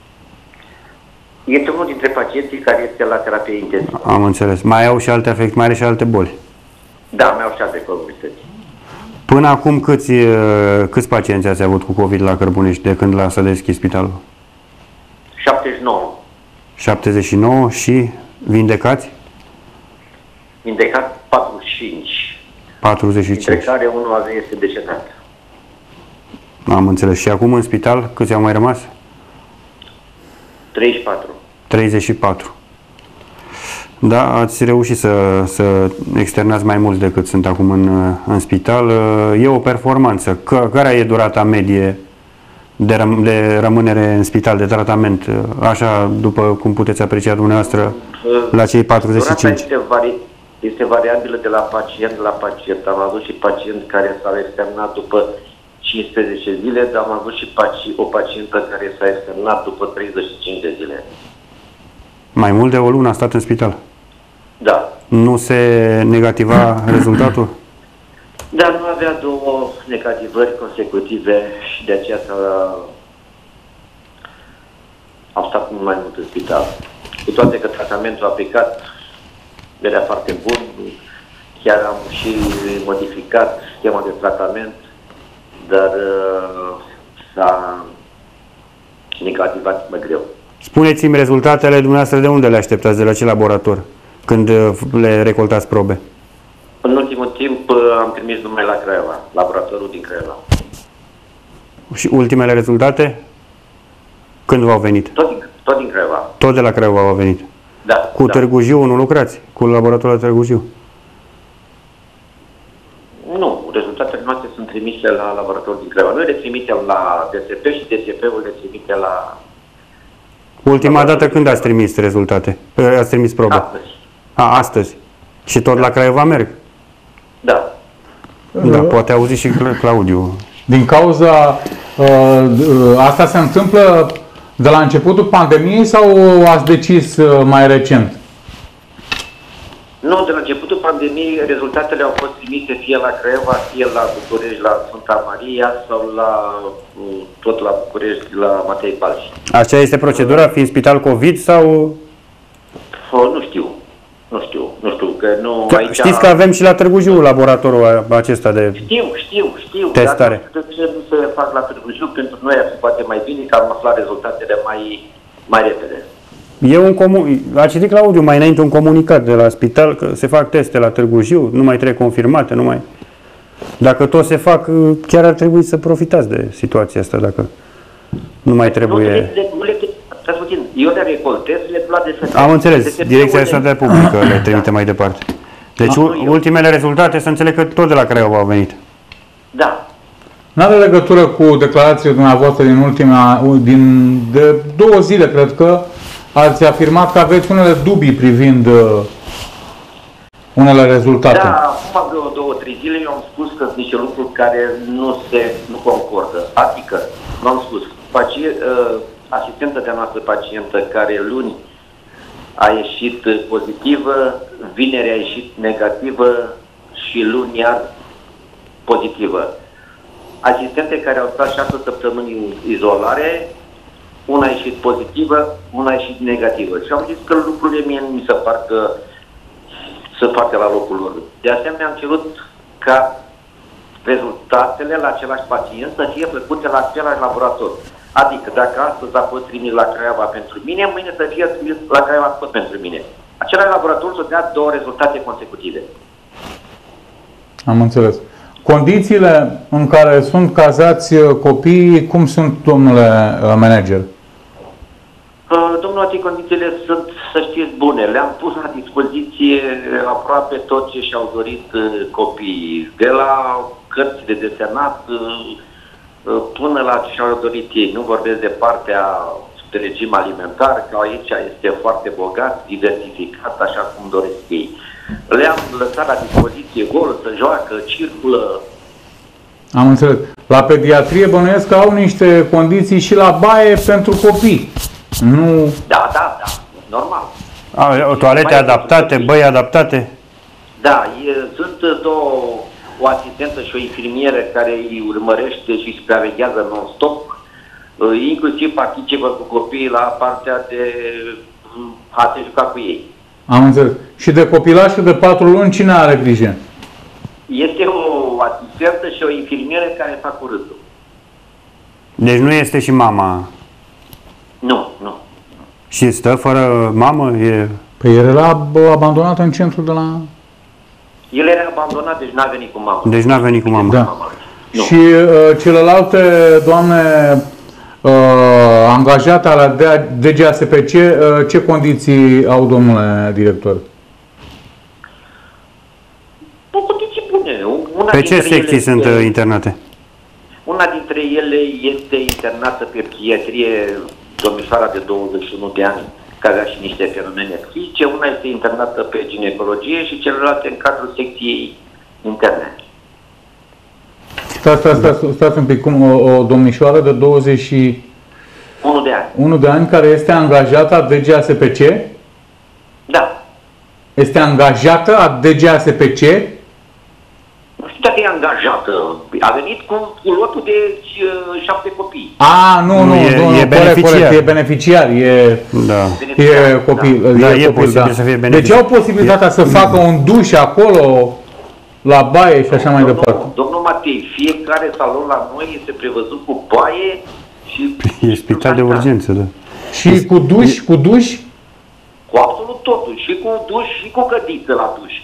Este unul dintre pacienții care este la terapie intensivă. Am înțeles. Mai au și alte afecțiuni, mai are și alte boli? Da, mai au și alte comunități. Până acum câți, câți pacienți ați avut cu COVID la Cărbunești de când l-a să deschis spitalul? șaptezeci și nouă. șaptezeci și nouă și vindecați? Vindecat patruzeci și cinci. patruzeci și cinci. Dintre care unul este decedat. Am înțeles. Și acum în spital câți au mai rămas? treizeci și patru. treizeci și patru. Da, ați reușit să, să externați mai mulți decât sunt acum în, în spital. E o performanță. Care e durata medie de, răm, de rămânere în spital, de tratament? Așa, după cum puteți aprecia dumneavoastră, la cei patruzeci și cinci. Durata este, vari, este variabilă de la pacient la pacient. Am avut și pacienți care s-au externat după cincisprezece zile, dar am avut și paci, o pacientă care s-a externat după treizeci și cinci de zile. Mai mult de o lună a stat în spital? Da. Nu se negativa rezultatul? Da, nu avea două negativări consecutive și de aceea s-a, au stat mult mai mult în spital. Cu toate că tratamentul aplicat era foarte bun, chiar am și modificat schema de tratament, dar uh, s-a negativat mai greu. Spuneți-mi rezultatele dumneavoastră, de unde le așteptați? De la ce laborator? Când le recoltați probe? În ultimul timp am trimis numai la Craiova, laboratorul din Craiova. Și ultimele rezultate? Când v-au venit? Tot din, tot din Craiova. Tot de la Craiova au venit? Da. Cu da. Târgu Jiu nu lucrați? Cu laboratorul Târgu Jiu? Nu, rezultatele noastre sunt trimise la laboratorul din Craiova. Noi le trimitem la D S P și D S P-ul le trimite la... Ultima dată când ați trimis rezultate? Ați trimis probe? Astăzi. A, astăzi. Și tot la Craiova merg? Da. Da, poate auzi și Claudiu. Din cauza uh, asta se întâmplă de la începutul pandemiei sau ați decis uh, mai recent? Nu, de la începutul pandemiei rezultatele au fost trimise fie la Craiova, fie la București, la Sfânta Maria sau la tot la București, la Matei Balși. Așa este procedura, fiind spital COVID sau... O, nu știu. Nu știu, nu știu, că nu că, aici... Știți că avem și la Târgu Jiu laboratorul acesta de Știu, știu, știu. testare. Dar de ce nu se fac la Târgu Jiu? Pentru noi ar fi poate mai bine că am aflat rezultatele mai, mai repede. E un comun... A citit Claudiu mai înainte un comunicat de la spital că se fac teste la Târgu Jiu, nu mai trebuie confirmate, nu mai... Dacă tot se fac, chiar ar trebui să profitați de situația asta, dacă nu mai trebuie... Nu, le, le, le, puțin, eu le recoltez, le plăt de să... Am înțeles, Direcția de Sănătate Publică le trimite mai departe. Deci ultimele rezultate, să înțeleg că tot de la Craiova au venit. Da. N-are legătură cu declarațiile dumneavoastră din ultima, din, de două zile, cred că, ați afirmat că aveți unele dubii privind uh, unele rezultate. Da, acum vreo două, trei zile eu am spus că sunt niște lucruri care nu se nu concordă. Adică, v-am spus, pacient, uh, asistenta de-a noastră pacientă care luni a ieșit pozitivă, vineri a ieșit negativă și luni iar pozitivă. Asistente care au stat șase săptămâni în izolare, una a ieșit pozitivă, una a ieșit negativă. Și am zis că lucrurile mie nu mi se par că să facă la locul lor. De asemenea, am cerut ca rezultatele la același pacient să fie făcute la același laborator. Adică dacă astăzi a fost trimis la Craiova pentru mine, mâine să fie trimis la Craiova tot pentru mine. Același laborator să dea două rezultate consecutive. Am înțeles. Condițiile în care sunt cazați copiii, cum sunt, domnule manager? Domnul Ati, condițiile sunt, să știți, bune. Le-am pus la dispoziție aproape tot ce și-au dorit copiii. De la cărți de desenat până la ce și-au dorit ei. Nu vorbesc de partea de regim alimentar, că aici este foarte bogat, diversificat, așa cum doresc ei. Le-am lăsat la dispoziție gol, să joacă, circulă. Am înțeles. La pediatrie bănuiesc că au niște condiții și la baie pentru copii. Nu... Da, da, da, normal. A, toalete Baie adaptate, băi adaptate? Da, e, sunt două, o asistentă și o infirmieră care îi urmărește și supraveghează non-stop, inclusiv participă cu copiii la partea de a se juca cu ei. Am înțeles. Și de copilașul de patru luni, cine are grijă? Este o asistentă și o infirmieră care fac curândul. Deci nu este și mama? Nu, nu. Și stă fără mamă? E... Păi era abandonat în centru de la... El era abandonat, deci n-a venit cu mama. Deci n-a venit cu mama. Da. Și uh, celelalte doamne uh, angajate la D G A S P C, uh, ce condiții au, domnule director? O condiții bune. Una Pe ce secții ele, sunt este, internate? Una dintre ele este internată pe psihiatrie, domnișoara de douăzeci și unu de ani, care avea și niște fenomene psihice, una este internată pe ginecologie și celelalte în cadrul secției interne. Stați, stați, stați, stați un pic, cum o, o domnișoară de douăzeci și unu de ani. unu de ani care este angajată a D G A S P C? Da. Este angajată a D G A S P C? Nu știu dacă e angajată. A venit cu, cu lotul de uh, șapte copii. A, nu, nu, e, nu, e nu beneficiar. Corect, corect, e beneficiar, e, Da. e copil. Da, da, e copil, posibil da. să fie Deci beneficiar. au posibilitatea E... să facă un duș acolo, la baie și așa mai domnul, departe. Domnul Matei, fiecare salon la noi este prevăzut cu baie și... E spital de urgență, da. Și cu duș, cu duș? Cu absolut totul. Și cu duș și cu cădiță la duș.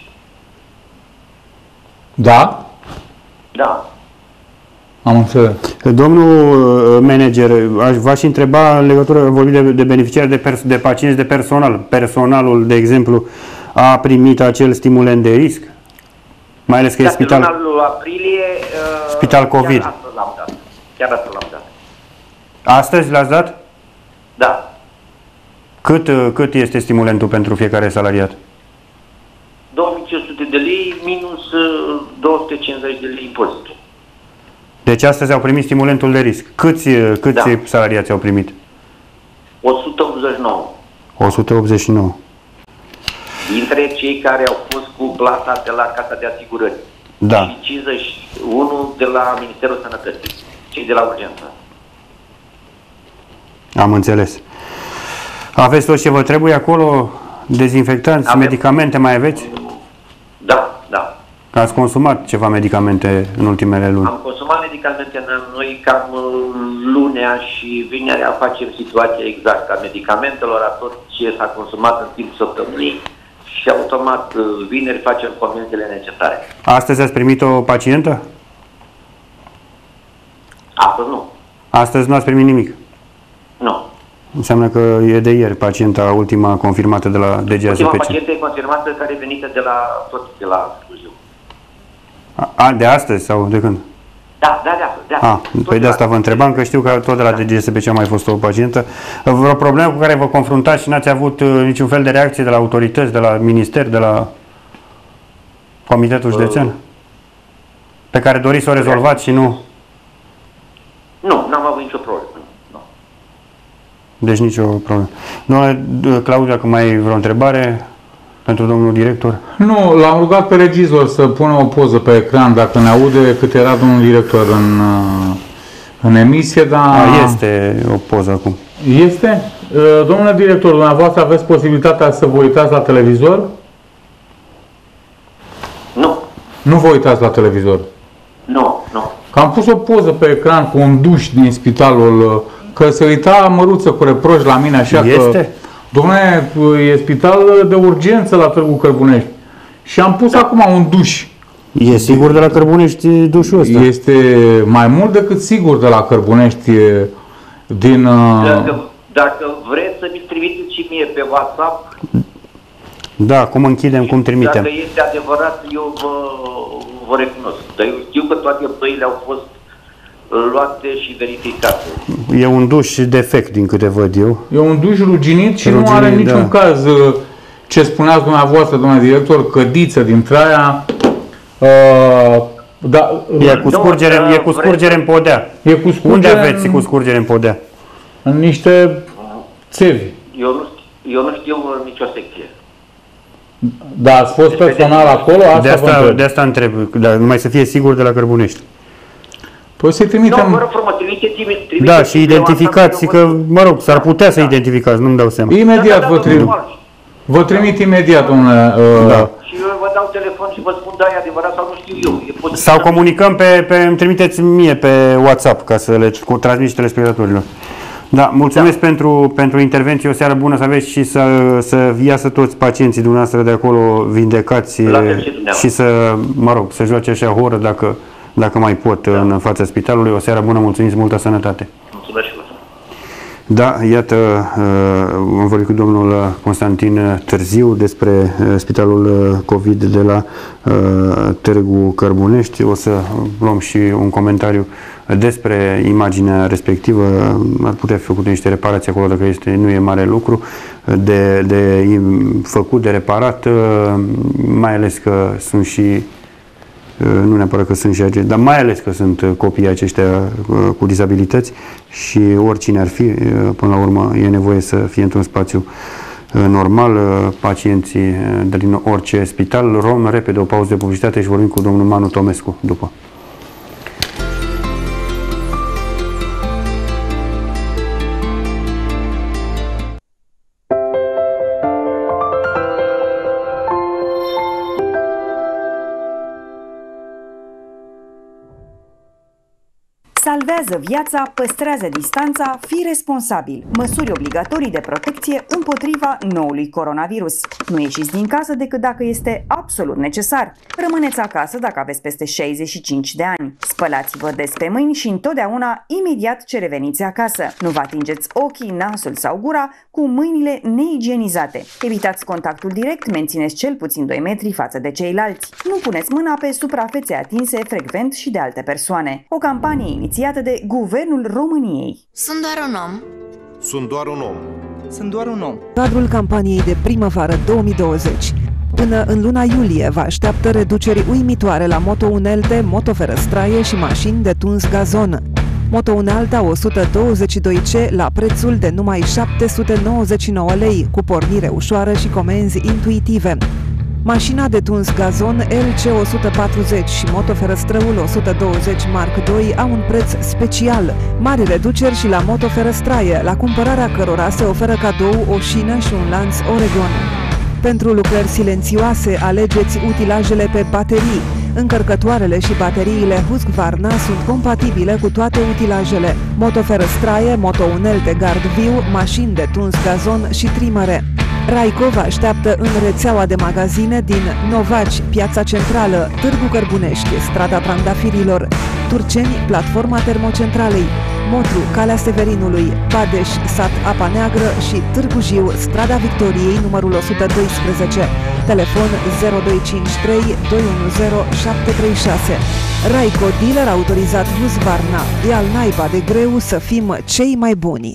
Da? Da. Am înțeles. Domnul manager, aș, v-aș întreba în legătură, vorbit de, de beneficiari, de, pers- de pacienți, de personal. Personalul, de exemplu, a primit acel stimulent de risc? Mai ales că da, e spital... Pe luna lui aprilie... Uh, Spital COVID. Chiar asta l-am dat. Chiar asta l-am dat. Astăzi l-ați dat? Da. Cât, cât este stimulentul pentru fiecare salariat? două mii cinci sute de lei minus două sute cincizeci de lei impozitul. Deci astăzi au primit stimulentul de risc. Câți, câți Da. salariați au primit? o sută optzeci și nouă. o sută optzeci și nouă. Dintre cei care au fost cu plata de la Casa de Asigurări. Da. Și cincizeci și unu de la Ministerul Sănătății. Cei de la urgență. Am înțeles. Aveți tot ce vă trebuie acolo? Dezinfectanți, Avem. medicamente mai aveți? Da, da. Ați consumat ceva medicamente în ultimele luni? Am consumat medicamente, noi cam lunea și vinerea facem situația exactă a medicamentelor, a tot ce s-a consumat în timp săptămânii și automat vineri facem comenzile necesare. Astăzi ați primit o pacientă? Astăzi nu. Astăzi nu ați primit nimic. Nu. Înseamnă că e de ieri pacienta ultima confirmată de la D G A S Ultima P C. pacientă e confirmată care e venită de la, tot de la Cluj. A, a, de astăzi sau de când? Da, da, da. de A, păi de asta vă întrebam, că știu că tot de la D G A S P C a mai fost o pacientă. Vreo problemă cu care vă confruntați și n-ați avut uh, niciun fel de reacție de la autorități, de la minister, de la Comitetul Județean? Uh, pe care doriți să o rezolvați și nu? Nu, n-am avut nicio problemă. Nu. Deci nicio problemă. Domnule Claudiu, dacă mai ai vreo întrebare pentru domnul director? Nu, l-am rugat pe regizor să pună o poză pe ecran dacă ne aude cât era domnul director în, în emisie, dar... A, este o poză acum. Este? Domnule director, dumneavoastră aveți posibilitatea să vă uitați la televizor? Nu. Nu vă uitați la televizor? Nu, nu. Că am pus o poză pe ecran cu un duș din spitalul, că se uita Măruță cu reproș la mine așa Este? că... Dom'le, e spital de urgență la Târgu Cărbunești. Și am pus acum un duș. E sigur de la Cărbunești dușul ăsta? Este mai mult decât sigur de la Cărbunești din... Dacă, dacă vreți să mi trimiteți și mie pe WhatsApp... Da, cum închidem, cum trimitem. Dacă este adevărat, eu vă, vă recunosc. Dar eu știu că toate plăile au fost luate și verificate. E un duș defect, din câte văd eu. E un duș ruginit și Ruginit, nu are niciun da. caz, ce spuneați dumneavoastră, domnule director, cădiță din traia. Uh, da, E cu scurgere, Nu, e cu scurgere în podea. e cu scurgere Unde aveți în, cu scurgere în podea? în niște țevi. Eu nu, eu nu știu nicio secție. Da, ați fost personal acolo? Asta De vă asta, întreb. de asta întreb, dar numai să fie sigur de la Cărbunești. Păi să-i Nu, trimitem... vă rog frumos, trimiteți-mi... trimiteți-mi Da, pe și identificați, WhatsApp, că, eu vă- mă rog, s-ar putea să Da. identificați, nu-mi dau seama. Imediat Da, da, vă da, trimit. normal. Vă trimit imediat, domnule. Uh, Da. Și eu vă dau telefon și vă spun da, e adevărat sau nu știu eu. E posibil Sau să- comunicăm pe, pe, îmi trimiteți mie pe WhatsApp ca să le cu- transmit și telespectatorilor. Da, mulțumesc da. Pentru, pentru intervenție, o seară bună să aveți și să, să iasă toți pacienții dumneavoastră de acolo vindecați La fel și dumneavoastră. și să, mă rog, să joace așa horă dacă, dacă mai pot da. În fața spitalului. O seară bună, mulțumim, multă sănătate. Mulțumesc și vă. Da, iată, am vorbit cu domnul Constantin Târziu despre spitalul COVID de la Târgu Cărbunești. O să luăm și un comentariu despre imaginea respectivă. Ar putea fi făcute niște reparații acolo dacă este, nu e mare lucru de, de făcut, de reparat, mai ales că sunt și nu neapărat că sunt și agenți, dar mai ales că sunt copiii aceștia cu dizabilități și oricine ar fi, până la urmă e nevoie să fie într-un spațiu normal, pacienții de din orice spital. Luăm repede o pauză de publicitate și vorbim cu domnul Manu Tomescu după. Salvează viața, păstrează distanța, fii responsabil. Măsuri obligatorii de protecție împotriva noului coronavirus. Nu ieșiți din casă decât dacă este absolut necesar. Rămâneți acasă dacă aveți peste șaizeci și cinci de ani. Spălați-vă des pe mâini și întotdeauna imediat ce reveniți acasă. Nu vă atingeți ochii, nasul sau gura cu mâinile neigienizate. Evitați contactul direct, mențineți cel puțin doi metri față de ceilalți. Nu puneți mâna pe suprafețe atinse frecvent și de alte persoane. O campanie inițiată de Guvernul României. Sunt doar un om. Sunt doar un om. Sunt doar un om. Cadrul campaniei de primăvară două mii douăzeci. Până în luna iulie vă așteaptă reduceri uimitoare la moto-unelte, motoferăstraie și mașini de tuns gazon. Moto-unelta o sută douăzeci și doi C la prețul de numai șapte sute nouăzeci și nouă lei, cu pornire ușoară și comenzi intuitive. Mașina de tuns gazon L C o sută patruzeci și motoferăstrăul o sută douăzeci Mark doi au un preț special, mari reduceri și la motoferăstraie, la cumpărarea cărora se oferă cadou o șină și un lanț Oregon. Pentru lucrări silențioase, alegeți utilajele pe baterii. Încărcătoarele și bateriile Husqvarna sunt compatibile cu toate utilajele: motoferăstraie, motounelte gard-viu, mașini de tuns gazon și trimere. Raico vă așteaptă în rețeaua de magazine din Novaci, Piața Centrală, Târgu Cărbunești, Strada Trandafirilor, Turceni, Platforma Termocentralei, Motru, Calea Severinului, Padeș, Sat Apa Neagră și Târgu Jiu, Strada Victoriei, numărul o sută doisprezece. Telefon zero doi cinci trei doi unu zero șapte trei șase. Raico, dealer autorizat Husqvarna. E al naiba de greu să fim cei mai buni.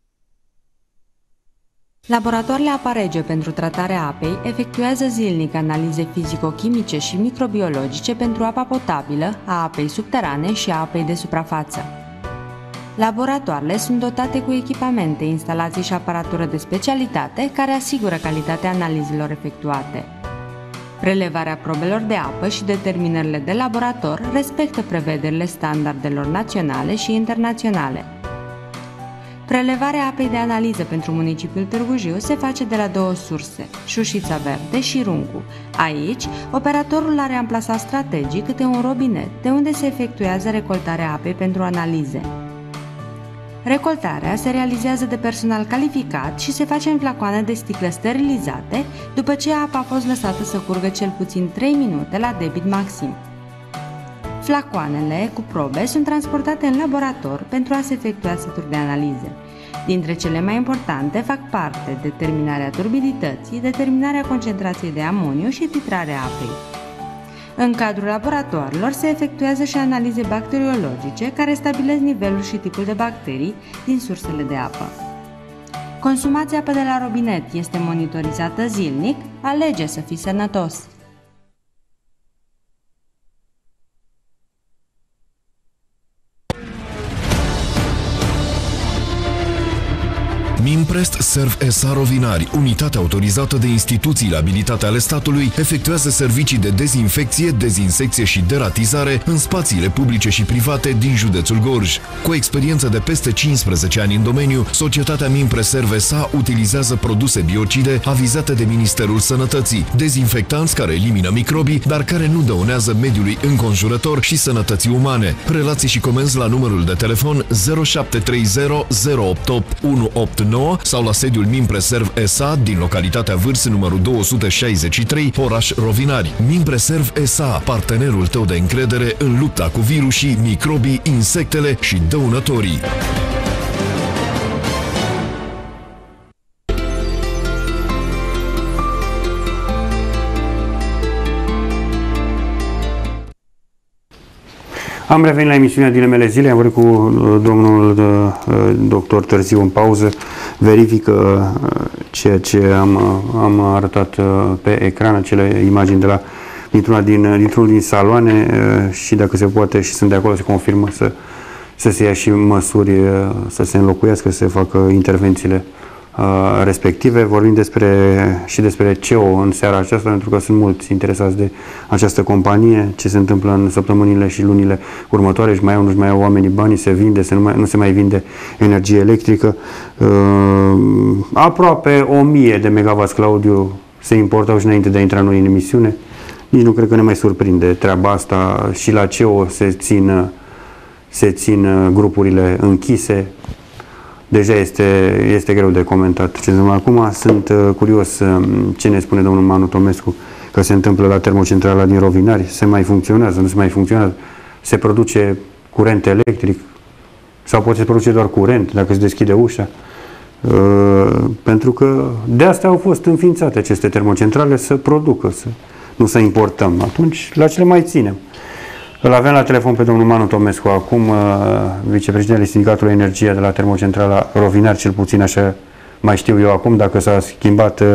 Laboratoarele Aparege pentru tratarea apei efectuează zilnic analize fizico-chimice și microbiologice pentru apa potabilă, a apei subterane și a apei de suprafață. Laboratoarele sunt dotate cu echipamente, instalații și aparatură de specialitate care asigură calitatea analizelor efectuate. Prelevarea probelor de apă și determinările de laborator respectă prevederile standardelor naționale și internaționale. Prelevarea apei de analiză pentru municipiul Târgu Jiu se face de la două surse, Șușița Verde și Runcu. Aici, operatorul are amplasat strategic câte un robinet de unde se efectuează recoltarea apei pentru analize. Recoltarea se realizează de personal calificat și se face în flacoane de sticlă sterilizate, după ce apa a fost lăsată să curgă cel puțin trei minute la debit maxim. Flacoanele cu probe sunt transportate în laborator pentru a se efectua seturi de analize. Dintre cele mai importante fac parte determinarea turbidității, determinarea concentrației de amoniu și titrarea apei. În cadrul laboratoarelor se efectuează și analize bacteriologice care stabilesc nivelul și tipul de bacterii din sursele de apă. Consumația apă de la robinet este monitorizată zilnic, alege să fii sănătos! Mimprest Serv S A Rovinari, unitate autorizată de instituțiile abilitate ale statului, efectuează servicii de dezinfecție, dezinsecție și deratizare în spațiile publice și private din județul Gorj. Cu o experiență de peste cincisprezece ani în domeniu, societatea Mimprest Serv S A utilizează produse biocide avizate de Ministerul Sănătății, dezinfectanți care elimină microbii, dar care nu dăunează mediului înconjurător și sănătății umane. Relații și comenzi la numărul de telefon zero șapte trei zero zero opt opt unu opt nouă sau la sediul Mimprest Serv S A din localitatea Vârsi numărul două sute șaizeci și trei, oraș Rovinari. Mimprest Serv S A, partenerul tău de încredere în lupta cu virusii, microbii, insectele și dăunătorii. Am revenit la emisiunea Dilemele Zilei, am vorbit cu domnul doctor Târziu în pauză, verifică ceea ce am, am arătat pe ecran, acele imagini de la dintr-una din, dintr-unul din saloane și dacă se poate și sunt de acolo, se confirmă să, să se ia și măsuri, să se înlocuiască, să se facă intervențiile respective. Vorbim despre, și despre C E O în seara aceasta, pentru că sunt mulți interesați de această companie, ce se întâmplă în săptămânile și lunile următoare, și mai au, nu-și mai au oamenii banii, se vinde, se nu, mai, nu se mai vinde energie electrică. Uh, aproape o mie de megawatts, Claudiu, se importau și înainte de a intra noi în emisiune. Nici nu cred că ne mai surprinde treaba asta. Și la C E O se țin, se țin grupurile închise. Deja este, este greu de comentat ce întâmplă acum. Sunt uh, curios uh, ce ne spune domnul Manu Tomescu că se întâmplă la termocentrala din Rovinari. Se mai funcționează, nu se mai funcționează? Se produce curent electric? Sau poate se produce doar curent dacă se deschide ușa? Uh, pentru că de asta au fost înființate aceste termocentrale, să producă, să, nu să importăm. Atunci la ce le mai ținem? Îl aveam la telefon pe domnul Manu Tomescu, acum vicepreședintele Sindicatului Energia de la termocentrala Rovinari, cel puțin așa mai știu eu acum, dacă s-a schimbat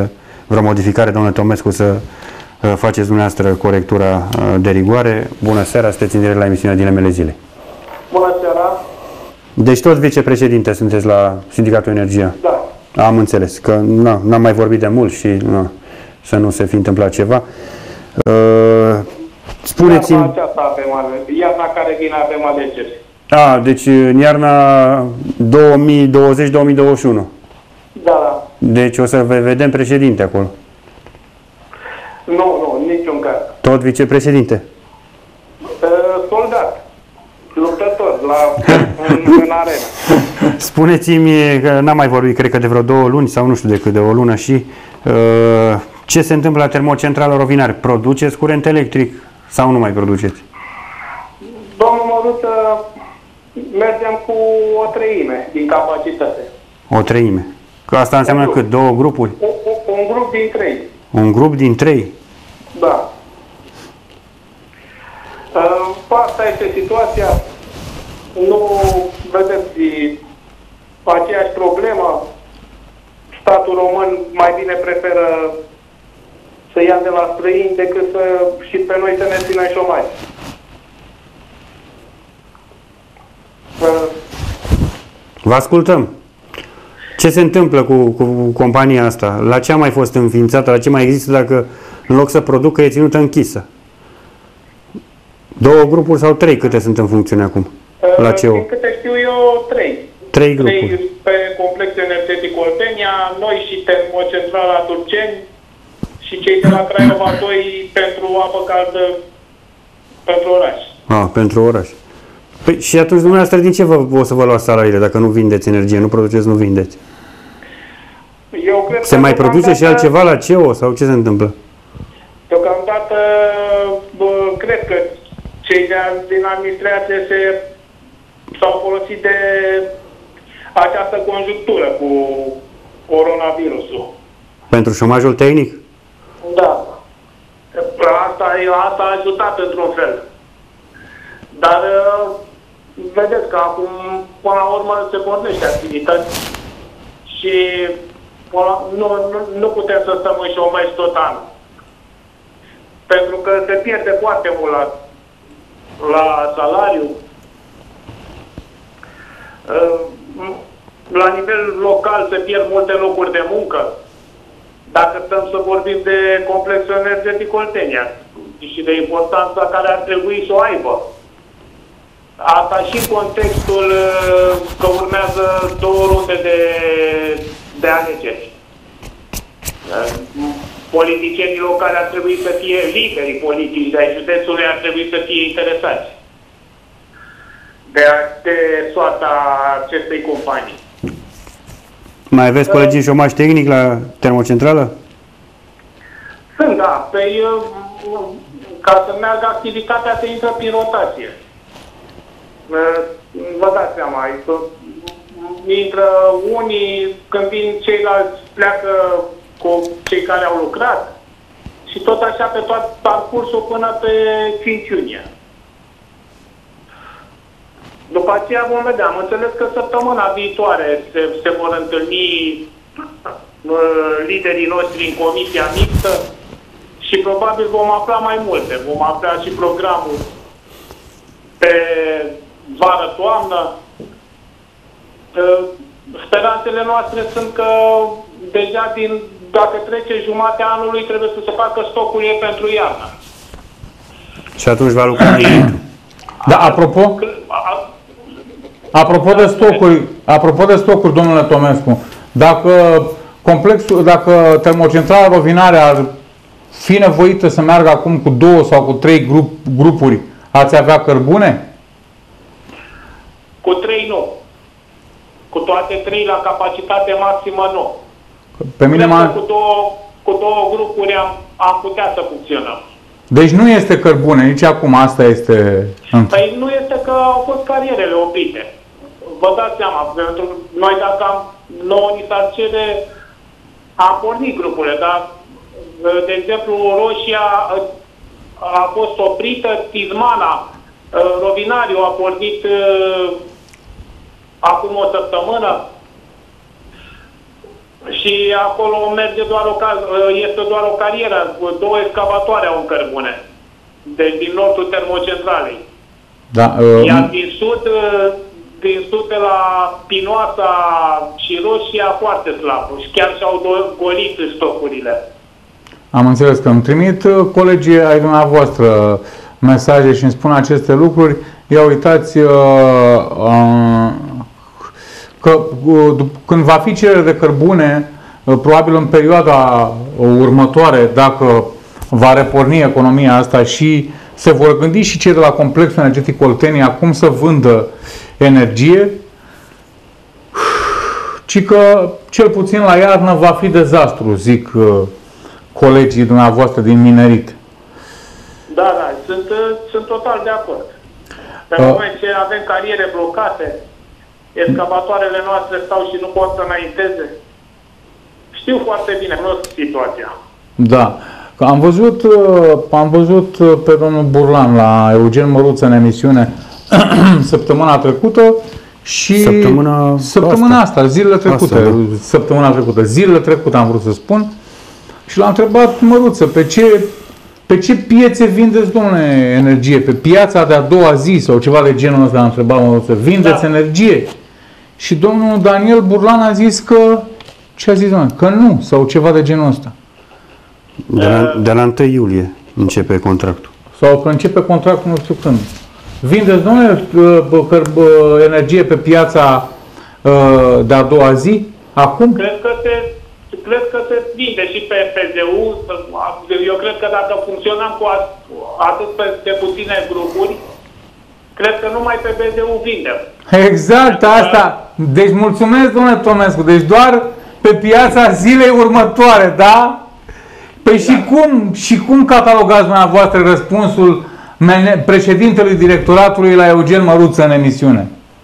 vreo modificare, domnule Tomescu, să uh, faceți dumneavoastră corectura uh, de rigoare. Bună seara, sunteți în direct la emisiunea Dilemele Zilei. Bună seara. Deci toți vicepreședinte sunteți la Sindicatul Energia? Da. Am înțeles, că n-am mai vorbit de mult și na, să nu se fi întâmplat ceva. Uh, Spuneți-mi... Iarna aceasta avem, iarna care vine avem alegeri. A, deci în iarna două mii douăzeci două mii douăzeci și unu. Da, da. Deci o să vedem președinte acolo. Nu, nu, niciun caz. Tot vicepreședinte? Soldat. Luptător la, în, în arenă. Spuneți-mi, că n-am mai vorbit, cred că de vreo două luni sau nu știu de cât, de o lună și uh, ce se întâmplă la termocentrala Rovinari? Produceți curent electric sau nu mai produceți? Domnul Măruță, mergem cu o treime din capacitate. O treime. Că asta înseamnă un cât? Două grupuri? O, o, un grup din trei. Un grup din trei? Da. Uh, asta este situația. Nu vedeți aceeași problemă. Statul român mai bine preferă să ia de la străini decât să și pe noi să ne țină șomaj. Uh, Vă ascultăm. Ce se întâmplă cu, cu compania asta? La ce a mai fost înființată? La ce mai există dacă în loc să producă e ținută închisă? Două grupuri sau trei? Câte sunt în funcțiune acum? La C E O? Din câte știu eu, trei. Trei grupuri. Trei pe complexul energetic Oltenia, noi și termocentrala Turceni și cei de la Craiova doi pentru apă caldă pentru oraș. Ah, pentru oraș. Păi și atunci dumneavoastră din ce vă, o să vă luați salariile dacă nu vindeți energie? Nu produceți, nu vindeți? Eu cred se că mai produce și altceva la C E O sau ce se întâmplă? Deocamdată bă, cred că cei de, din administrație se, s-au folosit de această conjunctură cu coronavirusul. Pentru șomajul tehnic? Da. Asta, asta a ajutat într-un fel. Dar vedeți că acum, până la urmă, se pornește activități și până, nu, nu, nu putem să stăm în șomaj tot anul. Pentru că se pierde foarte mult la, la salariu. La nivel local se pierd multe locuri de muncă. Dacă stăm să vorbim de complexul energetic Oltenia și de importanța care ar trebui să o aibă. Asta și în contextul că urmează două runde de, de alegeri. Politicienii locali ar trebui să fie liderii politici de ai județului, ar trebui să fie interesați de, de soarta acestei companii. Mai aveți colegi în șomaj tehnic la termocentrală? Sunt, da. Păi, ca să meargă activitatea, se intră prin rotație. Vă dați seama, intră unii, când vin ceilalți, pleacă cu cei care au lucrat și tot așa pe tot parcursul până pe cinci iunie. După aceea vom vedea. Am înțeles că săptămâna viitoare se, se vor întâlni uh, liderii noștri în comisia mixtă și probabil vom afla mai multe. Vom afla și programul pe vară-toamnă. Uh, speranțele noastre sunt că deja din, dacă trece jumatea anului, trebuie să se facă stocurile pentru iarnă. Și atunci va lucra direct. Da, apropo, apropo de stocuri, apropo de stocuri, domnule Tomescu, dacă complexul, dacă termocentrala Rovinare ar fi nevoită să meargă acum cu două sau cu trei grup, grupuri, ați avea cărbune? Cu trei nu. Cu toate trei la capacitate maximă nu. Pe mine cu două, cu două grupuri am, am putea să funcționăm. Deci nu este cărbune, nici acum asta este... Păi nu este că au fost carierele oprite. Vă dați seama, pentru noi dacă am, nouă ni s-ar cere, am pornit grupurile, dar de exemplu Roșia a fost oprită, Tizmana, Rovinariu a pornit acum o săptămână și acolo merge doar o, este doar o carieră, două excavatoare au în cărbune. Deci din nordul termocentralei. Da, uh, Iar din sud, din sud de la Pinoasa și Roșia foarte slab. Și chiar și-au golit stocurile. Am înțeles că îmi trimit colegii ai dumneavoastră mesaje și îmi spun aceste lucruri. Ia uitați uh, uh, că uh, când va fi cerere de cărbune, uh, probabil în perioada următoare, dacă va reporni economia asta și se vor gândi și cei de la Complexul Energetic Oltenia cum să vândă energie, ci că cel puțin la iarnă va fi dezastru, zic uh, colegii dumneavoastră din minerit. Da, da, sunt, sunt total de acord. Pe uh. moment ce avem cariere blocate, excavatoarele noastre stau și nu pot să înainteze. Știu foarte bine, nu situația. Da. Am văzut, am văzut pe domnul Burlan la Eugen Măruță în emisiune săptămâna trecută și săptămâna, săptămâna asta, asta zilele trecute, asta, da. săptămâna trecută, zilele trecute am vrut să spun, și l-am întrebat Măruță, pe ce, pe ce piețe vindeți, domnule, energie? Pe piața de-a doua zi sau ceva de genul ăsta, am întrebat Măruță, vindeți da. energie? Și domnul Daniel Burlan a zis că, ce a zis, domnule? Că nu, sau ceva de genul ăsta. De la, de la întâi iulie începe contractul. Sau că începe contractul nu știu când. Vindeți, domnule, energie pe piața de-a doua zi? Acum? Cred că se, cred că se vinde și pe P Z U. Eu cred că dacă funcționăm cu atât pe puține grupuri, cred că numai pe P Z U vindem. Exact, asta. Deci mulțumesc, domnule Tomescu. Deci doar pe piața zilei următoare, da? Păi da. și cum, și cum catalogați dumneavoastră răspunsul președintelui directoratului la Eugen Măruță în emisiune?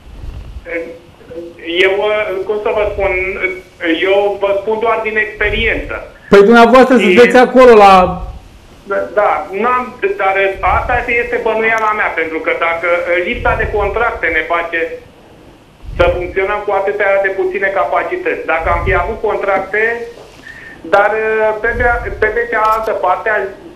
Eu, cum să vă spun, eu vă spun doar din experiență. Păi dumneavoastră sunteți acolo la... Da, n-am, dar asta este bănuiala mea, pentru că dacă lipsa de contracte ne face să funcționăm cu atâtea de puține capacități, dacă am fi avut contracte, dar pe de, pe de cealaltă parte,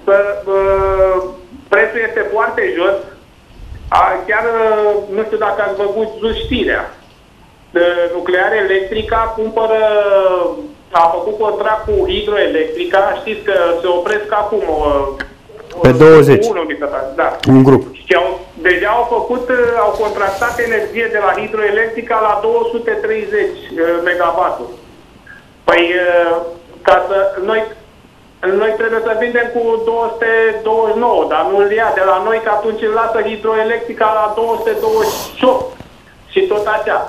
prețul este foarte jos. Chiar nu știu dacă ați văzut știrea. Nucleare Electrica cumpără, a făcut contract cu Hidroelectrica, știți că se opresc acum pe douăzeci. Unul, da. Un grup. Și au, deja au făcut, au contractat energie de la Hidroelectrica la două sute treizeci megawatt. Păi ca să noi Noi trebuie să vindem cu două sute douăzeci și nouă, dar nu îl ia de la noi, că atunci îl lasă Hidroelectrica la două sute douăzeci și opt. Și tot așa.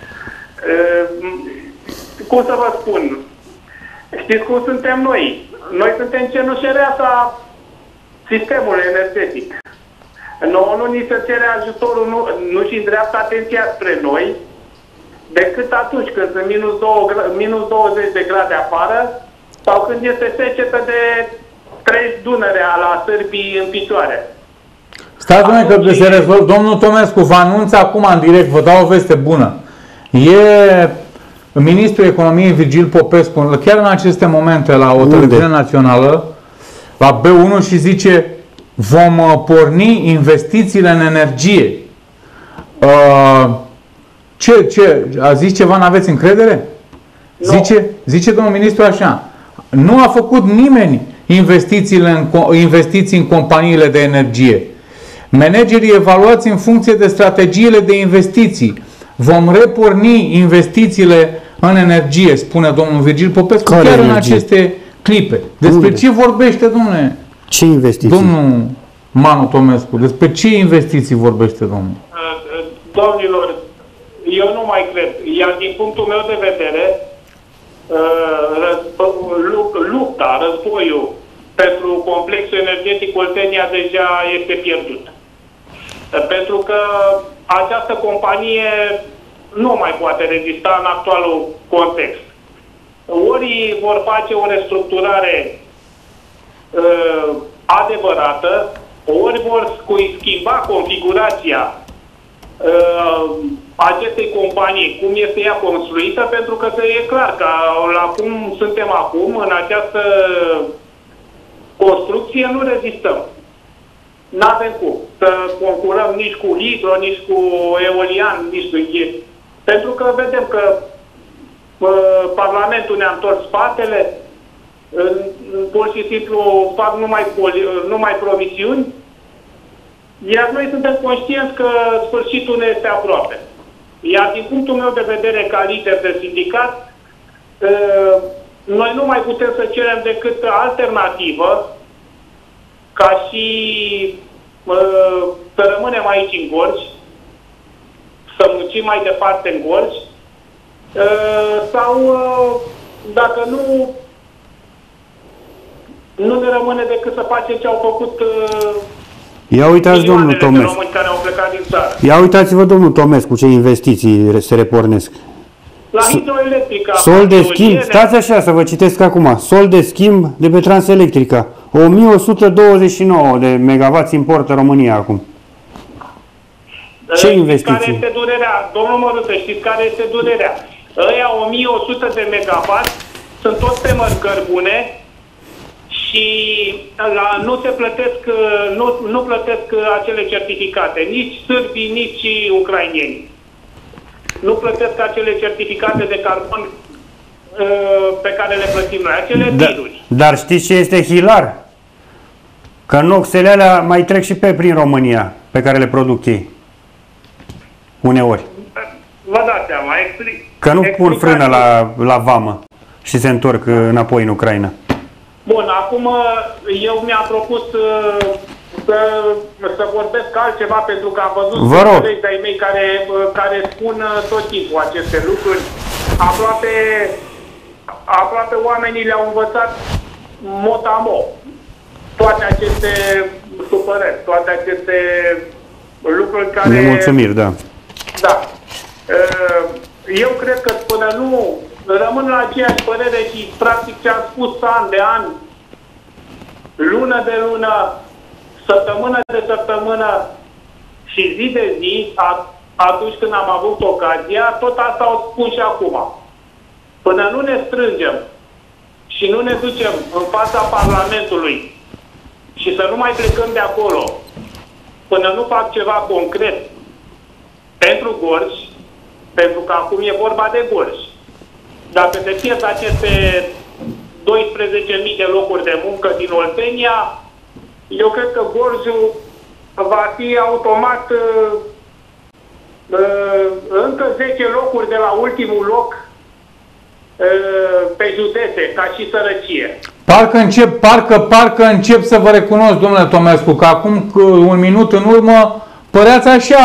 Cum să vă spun? Știți cum suntem noi? Noi suntem cenușăreasa sistemului energetic. Nouă nu ni se cere ajutorul, nu, nu și îndreaptă atenția spre noi, decât atunci când sunt minus, minus douăzeci de grade afară, sau când este secetă de trei Dunăre la sârbii în picioare. Stați, domnule, că și... se rezolvă. Domnul Tomescu, vă anunț acum în direct, vă dau o veste bună. E ministrul economiei Virgil Popescu, chiar în aceste momente, la o televiziune națională, la B unu, și zice: vom porni investițiile în energie. Uh, ce, ce? A zis ceva, n-aveți încredere? No. Zice, zice domnul ministru așa: nu a făcut nimeni investițiile în, investiții în companiile de energie. Managerii evaluați în funcție de strategiile de investiții. Vom reporni investițiile în energie, spune domnul Virgil Popescu, care chiar energie? În aceste clipe. Despre Unde? Ce vorbește, domnule? Ce investiții? Domnul Manu Tomescu, despre ce investiții vorbește domnul? Domnilor, eu nu mai cred. Iar din punctul meu de vedere, lupta, războiul pentru complexul energetic Oltenia deja este pierdut. Pentru că această companie nu mai poate rezista în actualul context. Ori vor face o restructurare uh, adevărată, ori vor schimba configurația uh, acestei companii, cum este ea construită, pentru că e clar că la cum suntem acum, în această construcție, nu rezistăm. N-avem cum să concurăm nici cu hidro, nici cu eolian, nici cu... Pentru că vedem că uh, Parlamentul ne-a întors spatele, uh, pur și simplu fac numai, numai promisiuni, iar noi suntem conștienți că sfârșitul ne este aproape. Iar din punctul meu de vedere, ca lider de sindicat, uh, noi nu mai putem să cerem decât alternativă, ca și uh, să rămânem aici în Gorj, să muncim mai departe în Gorj, uh, sau uh, dacă nu, nu ne rămâne decât să facem ce au făcut uh, Ia uitați, domnul Tomescu. români care au plecat din țară. Ia uitați-vă, domnul Tomescu, ce investiții se repornesc. La hidroelectrica. Sol de schimb, stați așa să vă citesc acum. Sol de schimb de pe Transelectrica. o mie o sută douăzeci și nouă de megawatts importă România acum. Ce investiții? Care este durerea? Domnul Măruță, știți care este durerea? Ăia o mie o sută de megawatts sunt tot pe mărcări bune și la, nu se plătesc, nu, nu plătesc acele certificate. Nici sârbii, nici ucrainieni. Nu plătesc acele certificate de carbon uh, pe care le plătim noi, acele da, dealuri. Dar știți ce este hilar? Că noxele alea mai trec și pe prin România, pe care le produc ei. Uneori. Vă dați seama, explic. Că nu pun frână la, la vamă și se întorc înapoi în Ucraina. Bun, acum eu mi-am propus uh, să, să vorbesc altceva, pentru că am văzut colegi de-ai mei care, care spun tot timpul aceste lucruri. Aproape, aproape oamenii le-au învățat mot-a-mo toate aceste supărări, toate aceste lucruri care... Nemulțumiri, da. Da. Eu cred că până nu rămân la aceeași părere și practic ce am spus an de an, lună de lună, săptămână de săptămână și zi de zi, atunci când am avut ocazia, tot asta o spun și acum. Până nu ne strângem și nu ne ducem în fața Parlamentului și să nu mai plecăm de acolo, până nu fac ceva concret pentru Gorj, pentru că acum e vorba de Gorj. Dacă se pierd aceste doisprezece mii de locuri de muncă din Oltenia, eu cred că Gorjul va fi automat uh, uh, încă zece locuri de la ultimul loc uh, pe județe, ca și sărăcie. Parcă încep, parcă, parcă încep să vă recunosc, domnule Tomescu, că acum un minut în urmă păreați așa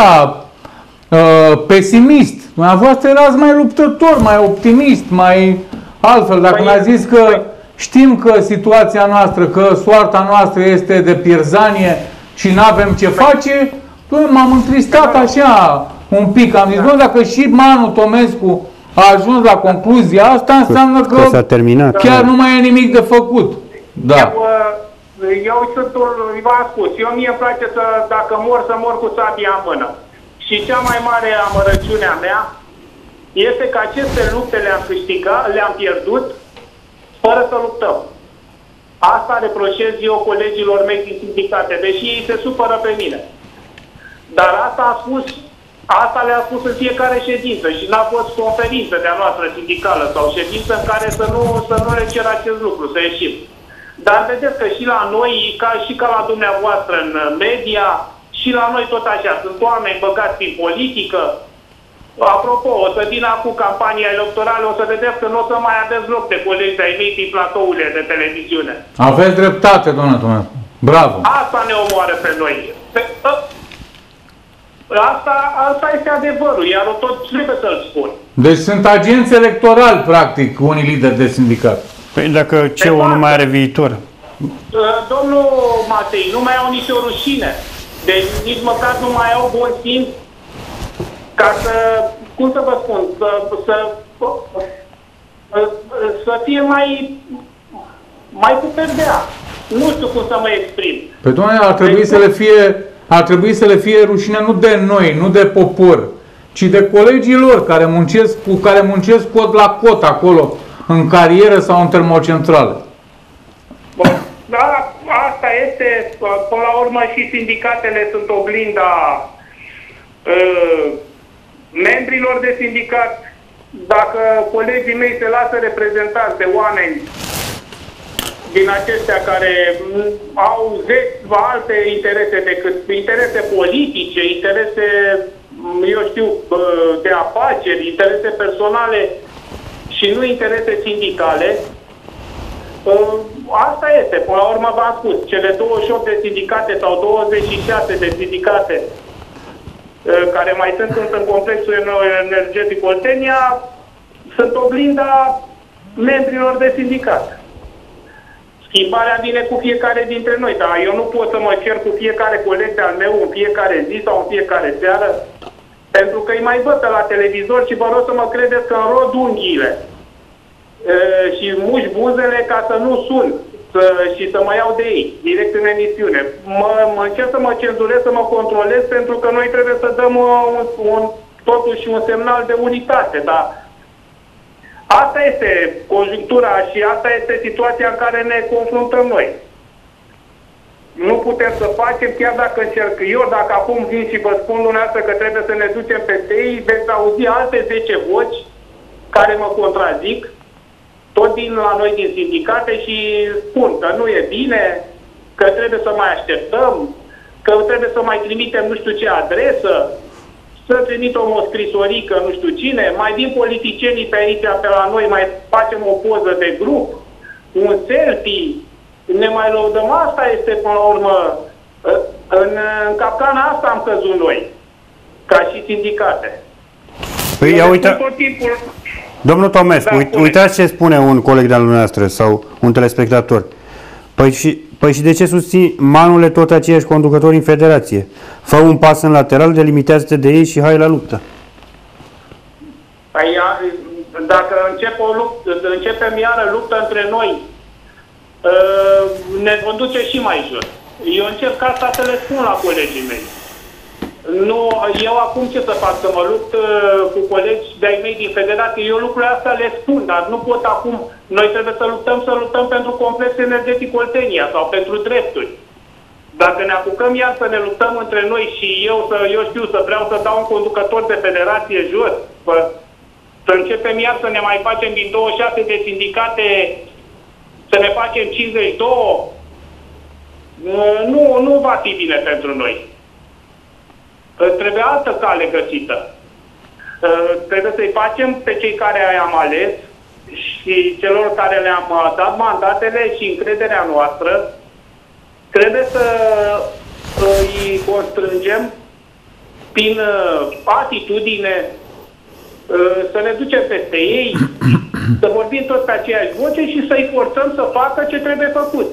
uh, pesimist. Dumneavoastră erați mai luptător, mai optimist, mai altfel. Dacă păi, mi-a zis că păi, știm că situația noastră, că soarta noastră este de pierzanie și nu avem ce face, m-am întristat așa un pic. Am zis, da. Dacă și Manu Tomescu a ajuns la concluzia asta, înseamnă că, că s-a terminat. Chiar nu mai e nimic de făcut. Da. Eu, eu sunt, v-am spus, eu mie îmi place să, dacă mor, să mor cu sabia în mână. Și cea mai mare amărăciune a mea este că aceste lupte le-am câștigat, le-am pierdut fără să luptăm. Asta reproșez eu colegilor mei din sindicate, deși ei se supără pe mine. Dar asta am spus, asta le-am spus în fiecare ședință și n-a fost conferință de-a noastră sindicală sau ședință în care să nu, să nu le cer acest lucru, să ieșim. Dar vedeți că și la noi, ca și ca la dumneavoastră în media, și la noi tot așa, sunt oameni băgați în politică. Apropo, o să vin acum campania electorală, o să vedeți că nu o să mai aveți loc de colegi de-ai mei din platourile de televiziune. Aveți dreptate, domnule Tomescu. Bravo! Asta ne omoară pe noi. Pe, asta, asta este adevărul, iar o tot trebuie să-l spun. Deci sunt agenți electorali, practic, unii lideri de sindicat. Păi dacă C E U nu mai are viitor. Domnul Matei, nu mai au nicio rușine. Deci nici măcar nu mai au bun simț ca să, cum să vă spun, să, să, să fie mai, mai cu perdea. Nu știu cum să mă exprim. Păi, doamne, ar trebui, să le fie, ar trebui să le fie rușine nu de noi, nu de popor, ci de colegii lor care muncesc, cu care muncesc cot la cot acolo, în carieră sau în termocentrală. Bun. Da, asta este, până la urmă și sindicatele sunt oglinda uh, membrilor de sindicat. Dacă colegii mei se lasă reprezentați de oameni din acestea care au zeci alte interese decât interese politice, interese, eu știu, de afaceri, interese personale și nu interese sindicale, asta este. Până la urmă v-am spus, cele douăzeci și opt de sindicate sau douăzeci și șase de sindicate care mai sunt în complexul energetic Oltenia sunt oglinda membrilor de sindicat. Schimbarea vine cu fiecare dintre noi, dar eu nu pot să mă cer cu fiecare coleg de-al meu în fiecare zi sau în fiecare seară, pentru că îi mai văd la televizor și vă rog să mă credeți că înrod unghiile e, și muși buzele ca să nu sun să, și să mă iau de ei, direct în emisiune. Mă, mă încerc să mă cenzurez, să mă controlez, pentru că noi trebuie să dăm un, un, totuși un semnal de unitate, dar asta este conjunctura și asta este situația în care ne confruntăm noi. Nu putem să facem, chiar dacă încerc eu, dacă acum vin și vă spun dumneavoastră că trebuie să ne ducem peste ei, veți auzi alte zece voci care mă contrazic, tot din la noi din sindicate și spun că nu e bine, că trebuie să mai așteptăm, că trebuie să mai trimitem nu știu ce adresă, să trimitem o scrisorică, nu știu cine, mai vin politicienii pe aici, pe la noi, mai facem o poză de grup, un selfie, ne mai lăudăm. Asta este, până la urmă, în, în capcana asta am căzut noi, ca și sindicate. Păi, ia uita... Tot timpul... Domnul Tomescu, da, uit, uitați ce spune un coleg de-al dumneavoastră sau un telespectator. Păi și, păi și de ce susțin manule tot aceiași conducători în federație? Fă un pas în lateral, delimitează-te de ei și hai la luptă. Păi, dacă încep o luptă, începem iară luptă între noi, ne vom duce și mai jos. Eu încerc asta să le spun la colegii mei. Nu, eu acum ce să fac? Să mă lupt uh, cu colegi de-ai mei din federație? Eu lucrurile astea le spun, dar nu pot acum. Noi trebuie să luptăm, să luptăm pentru complex energetic Oltenia sau pentru drepturi. Dacă ne apucăm iar să ne luptăm între noi și eu, să, eu știu, să vreau să dau un conducător de federație jos, bă, să începem iar să ne mai facem din douăzeci și șase de sindicate, să ne facem cincizeci și doi, nu, nu va fi bine pentru noi. Trebuie altă cale găsită. Trebuie să-i facem pe cei care i-am ales și celor care le-am dat mandatele și încrederea noastră. Trebuie să îi constrângem prin atitudine, să ne ducem peste ei, să vorbim toți pe aceeași voce și să-i forțăm să facă ce trebuie făcut.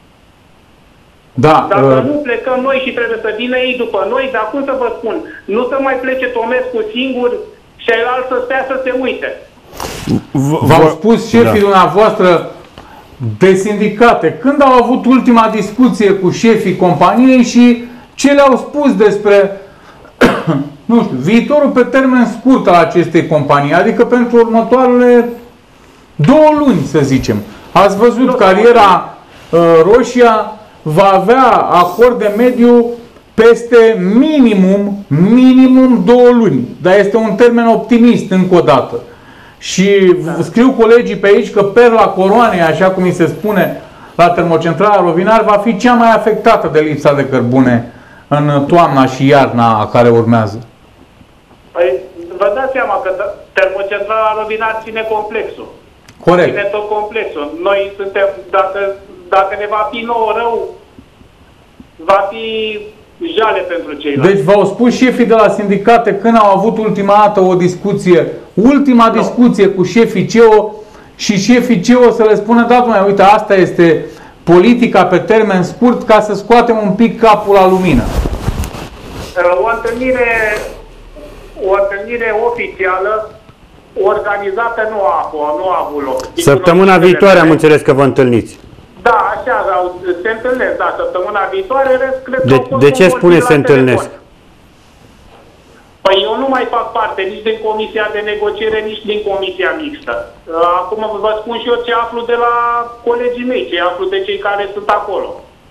Da, Dacă uh... nu plecăm noi și trebuie să vină ei după noi, dar cum să vă spun, nu să mai plece Tomescu singur și celălalt să stea să se uite. V-au spus șefii da. dumneavoastră de sindicate când au avut ultima discuție cu șefii companiei și ce le-au spus despre nu știu, viitorul pe termen scurt al acestei companii, adică pentru următoarele două luni, să zicem. Ați văzut, nu, cariera uh, Roșia va avea acord de mediu peste minimum, minimum două luni. Dar este un termen optimist încă o dată. Și da. scriu colegii pe aici că perla coroanei, așa cum îi se spune la termocentrala Rovinar, va fi cea mai afectată de lipsa de cărbune în toamna și iarna care urmează. Păi, vă dați seama că termocentrala Rovinar ține complexul. Corect. Ține tot complexul. Noi suntem, dacă, dacă ne va fi nouă rău, va fi jale pentru ceilalți. Deci v-au spus șefii de la sindicate când au avut ultima dată o discuție, ultima no. discuție cu șefii C E O și șefii C E O să le spună, da, mai uite, asta este politica pe termen scurt ca să scoatem un pic capul la lumină. O întâlnire, o întâlnire oficială organizată nu a, nu a avut loc. Săptămâna viitoare am înțeles că vă întâlniți. Da, așa, se întâlnesc, da, săptămâna viitoare. Cred de, de ce spune se întâlnesc? Păi eu nu mai fac parte nici din comisia de negociere, nici din comisia mixtă. Acum vă spun și eu ce aflu de la colegii mei, ce aflu de cei care sunt acolo.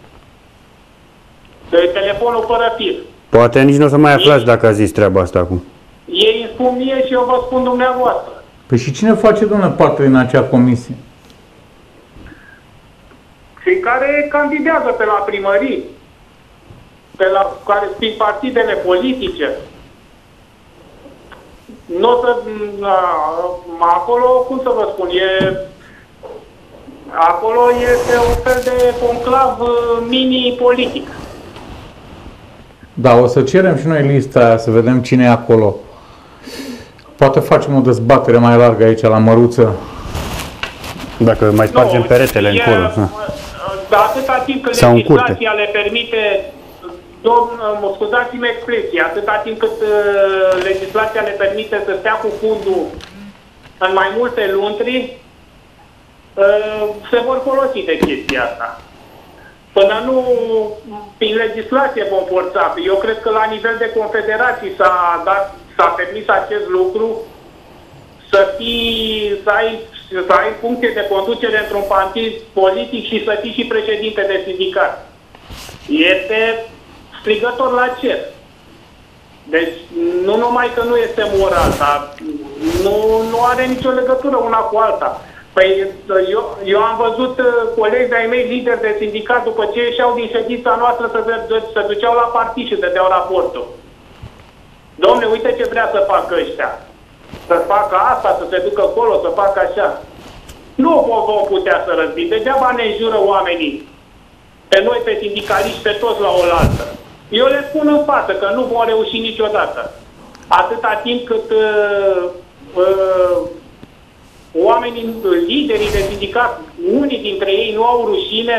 De telefonul fără fir. Poate nici nu o să mai aflați dacă a zis treaba asta acum. Ei îmi spun mie și eu vă spun dumneavoastră. Păi și cine face, domnule, parte din acea comisie? Cei care candidează pe la primării, pe la care sunt partidele politice. Nu o să, acolo, cum să vă spun, e, acolo este un fel de conclav mini-politic. Da, o să cerem și noi lista aia, să vedem cine e acolo. Poate facem o dezbatere mai largă aici, la Măruță. Dacă mai spargem no, peretele e, încolo. Dar atâta timp cât legislația le permite, domn, mă scuzați-mi expresia, atâta timp cât uh, legislația le permite să stea cu fundul în mai multe luntri, uh, se vor folosi de chestia asta. Până nu, prin legislație vom forța. Eu cred că la nivel de confederații s-a dat, s-a permis acest lucru, să fii, să ai, să ai funcție de conducere într-un partid politic și să fii și președinte de sindicat. Este strigător la cer. Deci, nu numai că nu este moral, dar nu, nu are nicio legătură una cu alta. Păi, eu, eu am văzut colegi de-ai mei, lideri de sindicat, după ce ieșeau din ședința noastră, să se duceau la partid și dădeau raportul. Dom'le, uite ce vrea să facă ăștia. Să facă asta, să se ducă acolo, să facă așa. Nu vom putea să răzbim. Degeaba ne înjură oamenii. Pe noi, pe sindicaliști, pe toți la oaltă. Eu le spun în față că nu vom reuși niciodată. Atâta timp cât uh, uh, oamenii, liderii de sindicat, unii dintre ei nu au rușine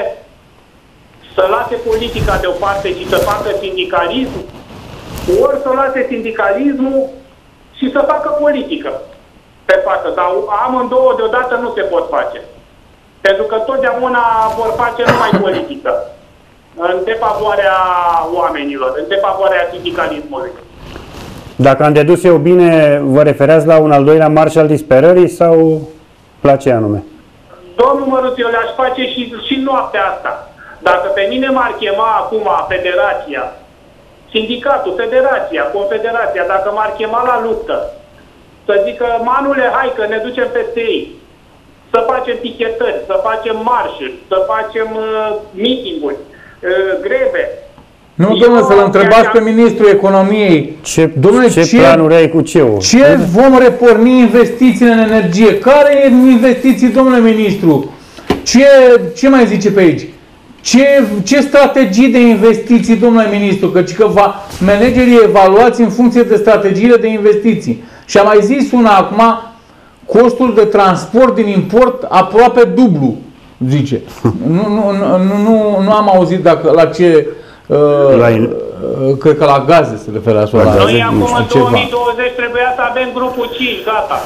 să lase politica deoparte și să facă sindicalism, ori să lase sindicalismul și să facă politică pe față. Dar amândouă deodată nu se pot face. Pentru că totdeauna vor face numai politică. În defavoarea oamenilor, în defavoarea sindicalismului. Dacă am dedus eu bine, vă referați la un al doilea marș al disperării sau la ce anume? Domnul Măruț, eu le-aș face și, și noaptea asta. Dacă pe mine m-ar chema acum federația, sindicatul, federația, confederația, dacă m-ar chema la luptă, să zică, Manule, hai că ne ducem peste ei, să facem pichetări, să facem marșuri, să facem uh, meeting-uri, uh, greve. Nu, domnule, să-l întrebați pe ministrul economiei. Ce, domnule, ce, ce planuri ai cu ce -ul? Ce vom reporni investițiile în energie? Care e investiții, domnule ministru? Ce, ce mai zice pe aici? Ce, ce strategii de investiții, domnule ministru? Căci că va, managerii evaluați în funcție de strategiile de investiții. Și am mai zis una acum, costul de transport din import aproape dublu, zice. nu, nu, nu, nu, nu am auzit dacă la ce... Uh, la in... uh, cred că la gaze se referă la solar. Noi acum în două mii douăzeci trebuia să avem grupul cinci, gata.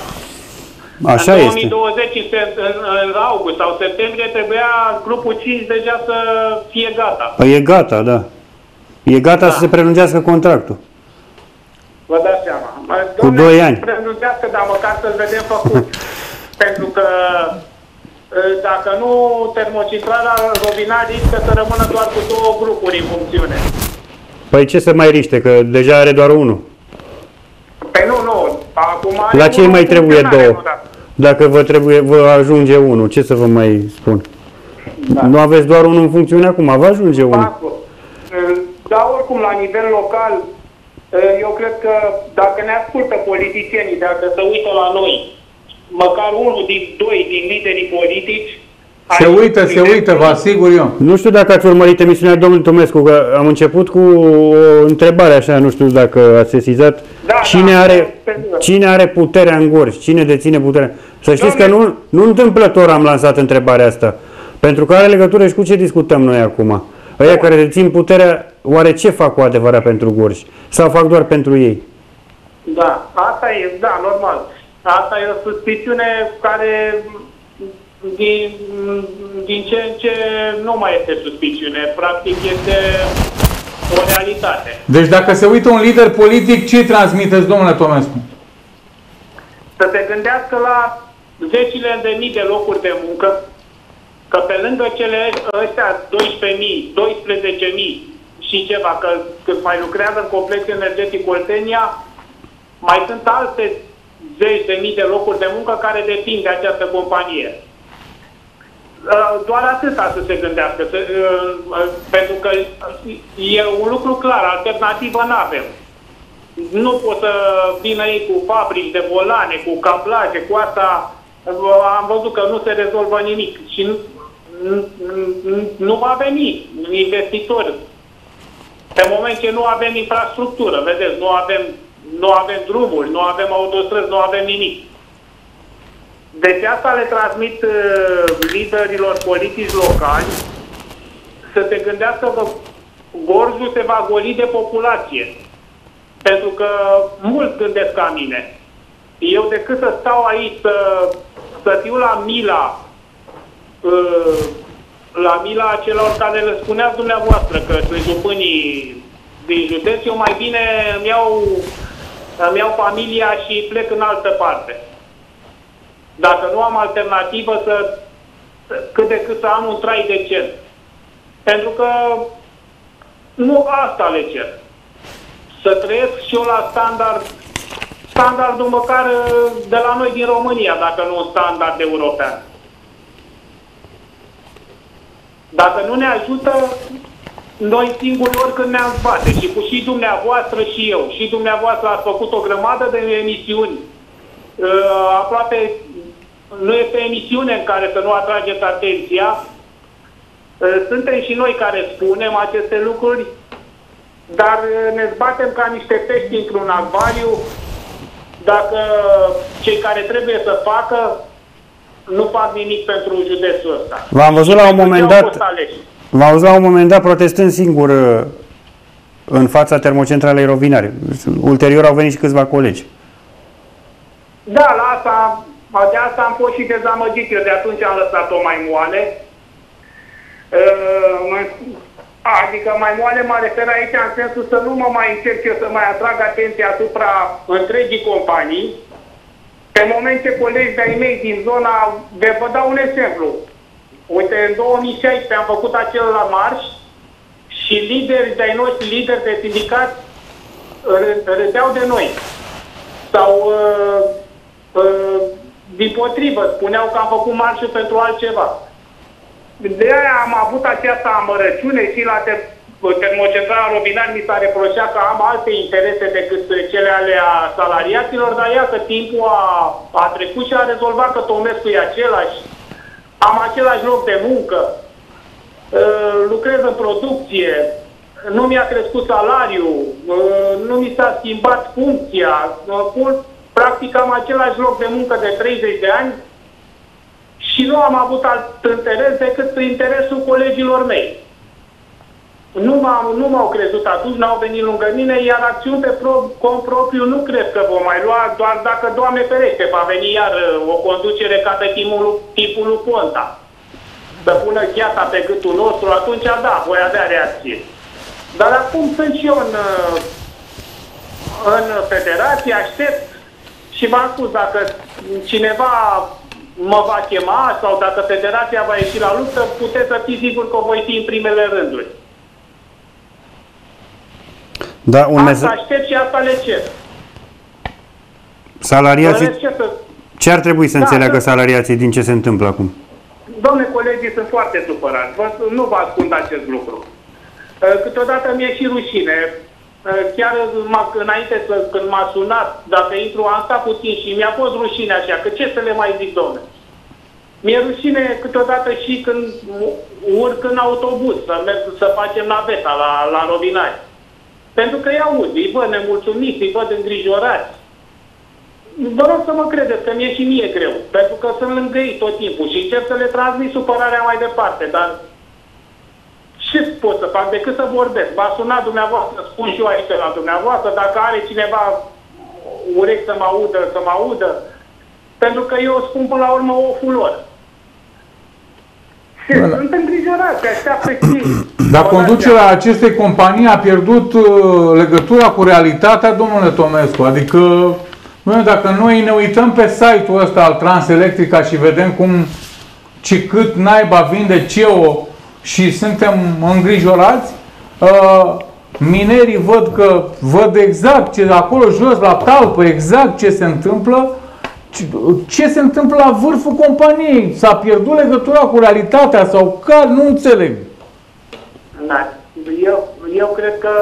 Așa în este. două mii douăzeci, în, în, în august sau septembrie, trebuia grupul cinci deja să fie gata. Păi e gata, da. E gata da. Să se prelungească contractul. Vă dați seama. Cu doi ani. Prelungească, dar măcar să-l vedem făcut. Pentru că dacă nu, termocentrala Rovinal riscă să rămână doar cu două grupuri în funcțiune. Păi ce să mai riște, că deja are doar unul. Păi nu, nu. Acum la ce mai trebuie două? Dacă vă trebuie, vă ajunge unul, ce să vă mai spun? Da. Nu aveți doar unul în funcțiune acum, vă ajunge unul. Dar oricum, la nivel local, eu cred că dacă ne ascultă politicienii, dacă se uită la noi, măcar unul din doi din liderii politici se uită, se uită, vă asigur eu. Nu știu dacă ați urmărit emisiunea domnului Tomescu, că am început cu o întrebare așa, nu știu dacă ați sesizat. Da, cine, da, are, cine are puterea în Gorj? Cine deține puterea? Să știți că nu, nu întâmplător am lansat întrebarea asta, pentru că are legătură și cu ce discutăm noi acum. Ăia care dețin puterea, oare ce fac cu adevărat pentru Gorj? Sau fac doar pentru ei? Da, asta e, da, normal. Asta e o suspiciune care din, din ce în ce nu mai este suspiciune. Practic este o realitate. Deci dacă se uită un lider politic, ce transmiteți, domnule Tomescu? Să se gândească la zecile de mii de locuri de muncă, că pe lângă cele ăstea doisprezece mii, doisprezece mii și ceva, că când mai lucrează în complex energetic Oltenia, mai sunt alte zeci de mii de locuri de muncă care depind de această companie. Doar atâta să se gândească, pentru că e un lucru clar, alternativă n-avem. Nu pot să vină ei cu fabrici de volane, cu cablaje, cu asta. Am văzut că nu se rezolvă nimic și nu, nu, nu va veni investitori. Pe moment ce nu avem infrastructură, vedeți, nu avem, nu avem drumuri, nu avem autostrăzi, nu avem nimic. Deci asta le transmit uh, liderilor politici locali, să se gândească că Gorjul se va goli de populație. Pentru că mulți gândesc ca mine. Eu decât să stau aici să, să fiu la mila uh, la mila celor care le spuneați dumneavoastră că sunt jupânii din județ, eu mai bine îmi iau, îmi iau familia și plec în altă parte. Dacă nu am alternativă, să cât de cât să am un trai decent. Pentru că nu asta le cer. Să trăiesc și eu la standard, standardul măcar de la noi din România, dacă nu un standard european. Dacă nu ne ajută, noi singuri oricând ne-am bate și cu și dumneavoastră și eu. Și dumneavoastră ați făcut o grămadă de emisiuni. Uh, aproape nu este emisiune în care să nu atrageți atenția. Uh, suntem și noi care spunem aceste lucruri, dar ne zbatem ca niște pești într-un acvariu dacă cei care trebuie să facă nu fac nimic pentru județul ăsta. V-am văzut la un moment dat, v-am văzut la un moment dat protestând singur în fața termocentralei Rovinari. Ulterior au venit și câțiva colegi. Da, la asta, de asta am fost și dezamăgit. Eu de atunci am lăsat-o mai moale. Adică mai moale mă refer aici în sensul să nu mă mai încerc eu să mai atrag atenția asupra întregii companii. Pe moment ce colegi de-ai mei din zona, de vă dau un exemplu. Uite, în două mii șaisprezece am făcut acel la marș și lideri de-ai noștri, lideri de sindicat, râdeau de noi. Sau, uh, uh, din potrivă, spuneau că am făcut marșul pentru altceva. De aia am avut această amărăciune și la termocentrala Rovinari mi s-a reproșat că am alte interese decât cele ale salariaților, dar iată, timpul a, a trecut și a rezolvat că Tomescu e același, am același loc de muncă, lucrez în producție, nu mi-a crescut salariul, nu mi s-a schimbat funcția, practic am același loc de muncă de treizeci de ani și nu am avut alt interes decât interesul colegilor mei. Nu m-au, nu m-au crezut atunci, n-au venit lângă mine, iar acțiuni pe pro, cont propriu nu cred că vom mai lua, doar dacă, Doamne ferește, va veni iar o conducere ca pe tipul, tipul lui Ponta. Să pună gheata pe gâtul nostru, atunci da, voi avea reacție. Dar acum sunt și eu în, în federație, aștept și v-am spus, dacă cineva mă va chema sau dacă federația va ieși la luptă, puteți să fiți sigur că voi fi în primele rânduri. Da, un asta mesaj... aștept și asta le cer. Salariații... Ce, să... ce ar trebui să da, înțeleagă salariații din ce se întâmplă acum? Dom'le, colegii sunt foarte supărați. Vă, nu vă ascund acest lucru. Câteodată mi-e și rușine. Chiar înainte să, când m-a sunat, dacă intru, am stat puțin și mi-a fost rușine așa, că ce să le mai zic, dom'le? Mi-e rușine câteodată și când urc în autobuz, să merg să facem naveta la, la Rovinari. Pentru că îi aud, îi văd nemulțumiți, îi văd îngrijorați. Vă rog să mă credeți că mi-e și mie greu, pentru că sunt lângă ei tot timpul și încerc să le transmit supărarea mai departe, dar ce pot să fac decât să vorbesc? V-a sunat dumneavoastră, spun și eu aici la dumneavoastră, dacă are cineva urechi să mă audă, să mă audă, pentru că eu spun până la urmă oful lor. Sunt îngrijorați, așteaptă și... Dar conducerea acestei companii a pierdut uh, legătura cu realitatea, domnule Tomescu. Adică, noi, dacă noi ne uităm pe site-ul ăsta al Transelectrica și vedem cum ce cât naiba vinde C E O și suntem îngrijorați, uh, minerii văd că văd exact ce acolo jos la talpă, exact ce se întâmplă. Ce se întâmplă la vârful companiei? S-a pierdut legătura cu realitatea sau care? Nu înțeleg. Da. Eu, eu cred că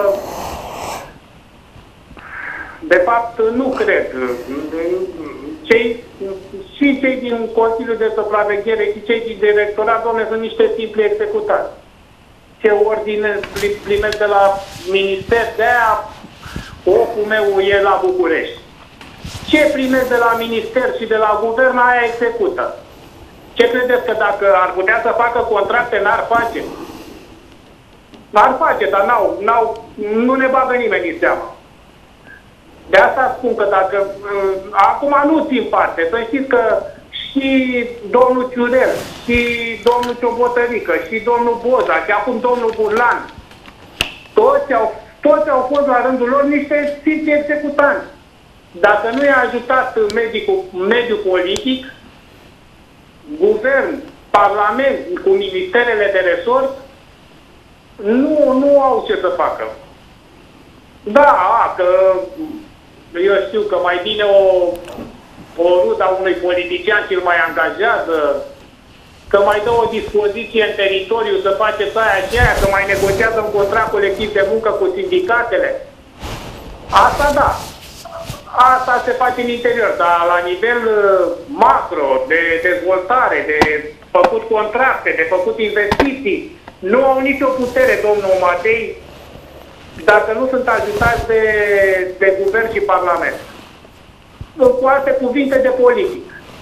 de fapt nu cred. Cei, și cei din Consiliul de Supraveghere și cei din Directorat, doamne, sunt niște simpli executați. Ce ordine primesc de la Minister, de-aia ocul meu e la București. Ce primesc de la Minister și de la Guvern, aia execută. Ce credeți că dacă ar putea să facă contracte, n-ar face? N-ar face, dar n-au, n-au, nu ne bagă nimeni în seama. De asta spun că dacă... Acum nu țin parte. Să știți că și domnul Ciurel, și domnul Ciobotărică, și domnul Boza, și acum domnul Burlan, toți au, toți au fost la rândul lor niște simpli executanți. Dacă nu i-a ajutat medicul, mediul politic, guvern, parlament, cu ministerele de resort, nu, nu au ce să facă. Da, a, că eu știu că mai bine o, o ruda unui politician și îl mai angajează, că mai dă o dispoziție în teritoriu să faceți aia și aia, că mai negociază un contract colectiv de muncă cu sindicatele. Asta da. Asta se face în interior, dar la nivel macro, de dezvoltare, de făcut contracte, de făcut investiții, nu au nicio putere, domnul Matei, dacă nu sunt ajutați de, de guvern și parlament. Cu alte cuvinte, de politic.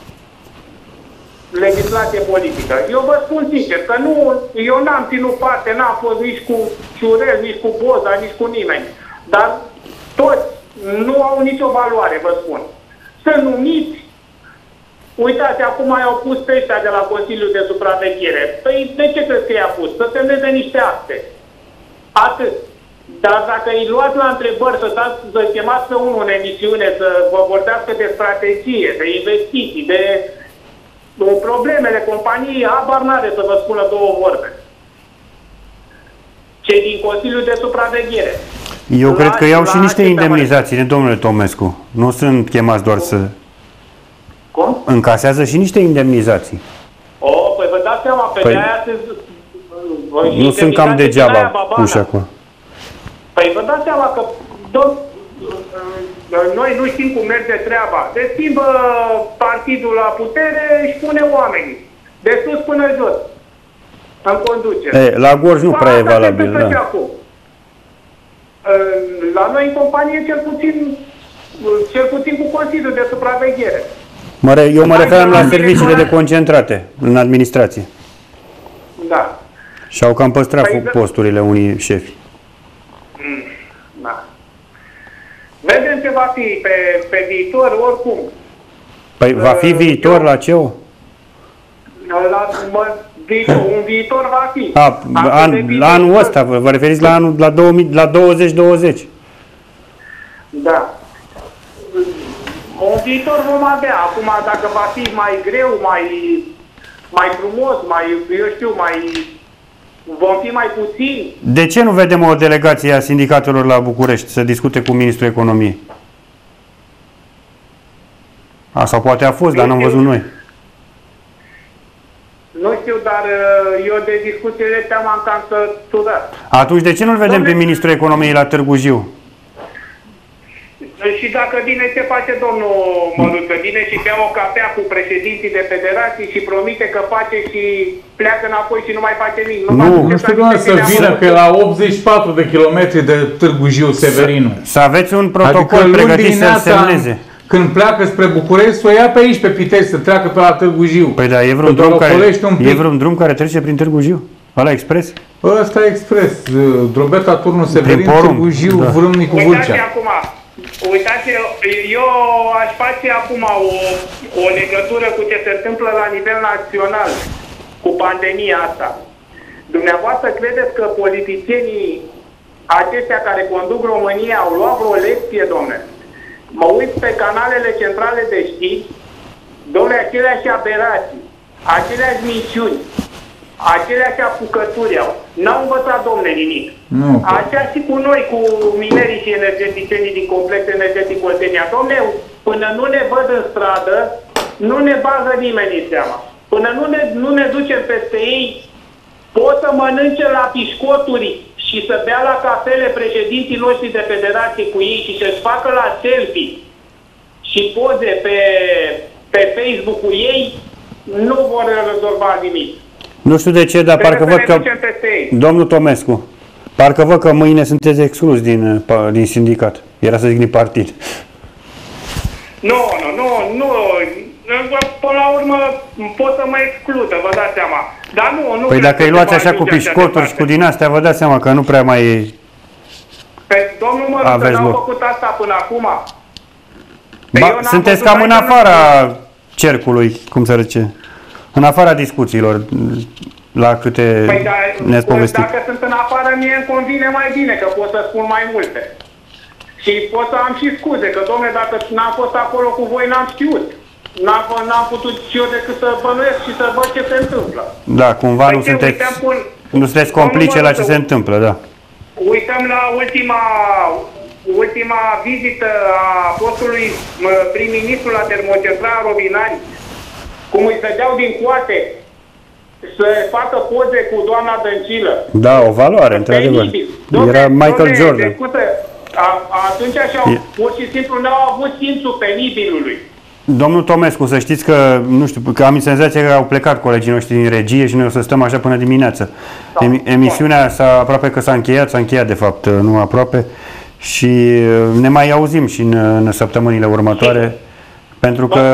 Legislație politică. Eu vă spun sincer că nu, eu n-am ținut parte, n-am fost nici cu Ciurel, nici cu Boza, nici cu nimeni. Dar toți nu au nicio valoare, vă spun. Sunt numiți. Uitați, acum i-au pus pe ăștia de la Consiliul de Supraveghere. Păi de ce crezi că i-a pus? Să semneze niște acte. Atât. Dar dacă îi luați la întrebări, să dați, să chemați pe unul în emisiune, să vă vorbească de strategie, de investiții, de, de problemele companiei, habar n-are să vă spună două vorbe. Cei din Consiliul de Supraveghere. Eu la, cred că iau și niște indemnizații, mai... domnule Tomescu. Nu sunt chemați doar să... Cum? Încasează și niște indemnizații. O, păi vă dați seama, pe păi... de-aia se... Nu sunt cam degeaba puși acum. Păi vă dați seama că domn, noi nu știm cum merge treaba. Se schimbă partidul la putere, își pune oamenii. De sus până jos. În conducere. E, la Gorj nu prea e valabil. Da. La noi în companie cel puțin, cel puțin cu Consiliul de Supraveghere. Mă, eu mă referam la serviciile de concentrate în administrație. Da. Și au cam păstrat păi, posturile unii șefi. Da. Vedem ce va fi pe, pe viitor, oricum. Păi va fi viitor eu, la C E O? La, mă, viitor, un viitor va fi. A, an, la anul ăsta, vă, vă referiți la anul la, două mii, la douăzeci douăzeci? Da. Un viitor vom avea. Acum, dacă va fi mai greu, mai, mai frumos, mai, eu știu, mai... vom fi mai puțini. De ce nu vedem o delegație a sindicatelor la București să discute cu Ministrul Economiei? A, sau poate a fost, dar n-am văzut noi. Nu știu, dar eu de discuțiile astea m-am cam săturat. Atunci de ce nu-l vedem Domnule... pe Ministrul Economiei la Târgu Jiu? Și dacă vine, ce face domnul Măluță? Vine și bea o cafea cu președinții de federații și promite că face și pleacă înapoi și nu mai face nimic. Nu, nu, nu știu doar să vină, că la optzeci și patru de kilometri de Târgu Jiu, Severinu. Să aveți un protocol adică pregătit să-l semneze. Când pleacă spre București, să o ia pe aici, pe Pitești, să treacă pe la Târgu Jiu. Păi da, e vreun, drum care, e vreun drum care trece prin Târgu Jiu? Ăla expres? Ăsta e expres. Drobeta, Turnul Severin, Târgu Jiu, da. Vârâmnicu, Vâlcea. Uitați acum, uitați, eu aș face acum o, o legătură cu ce se întâmplă la nivel național. cu pandemia asta. Dumneavoastră credeți că politicienii aceștia care conduc România au luat vreo lecție, domne? Mă uit pe canalele centrale de știri, domne, aceleași aberații, aceleași minciuni, aceleași apucături au. N-au învățat, domne, nimic. Nu. Așa și cu noi, cu minerii și energeticienii din complex energetic Oltenia. Domne, până nu ne văd în stradă, nu ne bază nimeni în seama. Până nu ne, nu ne ducem peste ei, pot să mănânce la pișcoturi și să bea la cafele președinții noștri de federație cu ei și să-și facă la selfie și poze pe, pe Facebook cu ei, nu vor rezolva nimic. Nu știu de ce, dar Trebuie parcă să văd ne că... ducem peste ei. Domnul Tomescu, parcă văd că mâine sunteți exclus din, din sindicat. Era să zic din partid. Nu, nu, nu, nu. Până la urmă pot să mă excludă, vă dați seama. Dar nu, nu. Păi dacă îi luați așa cu pișcoturi și cu din astea, vă dați seama că nu prea mai... Pe domnul Măruță n-au făcut asta până acum. Ba, sunteți cam în afara cercului, cum se zice, în afara discuțiilor, la câte păi, ne-ați povestit. Dacă sunt în afară, mie îmi convine mai bine, că pot să spun mai multe. Și pot să am și scuze, că domne, dacă n-am fost acolo cu voi, n-am știut. N-am putut și eu decât să bănuiesc și să văd ce se întâmplă. Da, cumva păi nu, ce, sunteți, pun, nu sunteți complice la ce se întâmplă, da. Uităm la ultima, ultima vizită a fostului prim-ministru la termocentrala Robinari, cum îi stădeau din coate să facă poze cu doamna Dăncilă. Da, o valoare, într-adevăr. Era Michael domne, Jordan. Discută, a, atunci așa, e... pur și simplu n-au avut simțul penibilului. Domnul Tomescu, să știți că, nu știu, că am senzația că au plecat colegii noștri din regie și noi o să stăm așa până dimineață. Da, Em emisiunea s-a, aproape că s-a încheiat, s-a încheiat de fapt, nu aproape, și ne mai auzim și în, în săptămânile următoare. Pentru că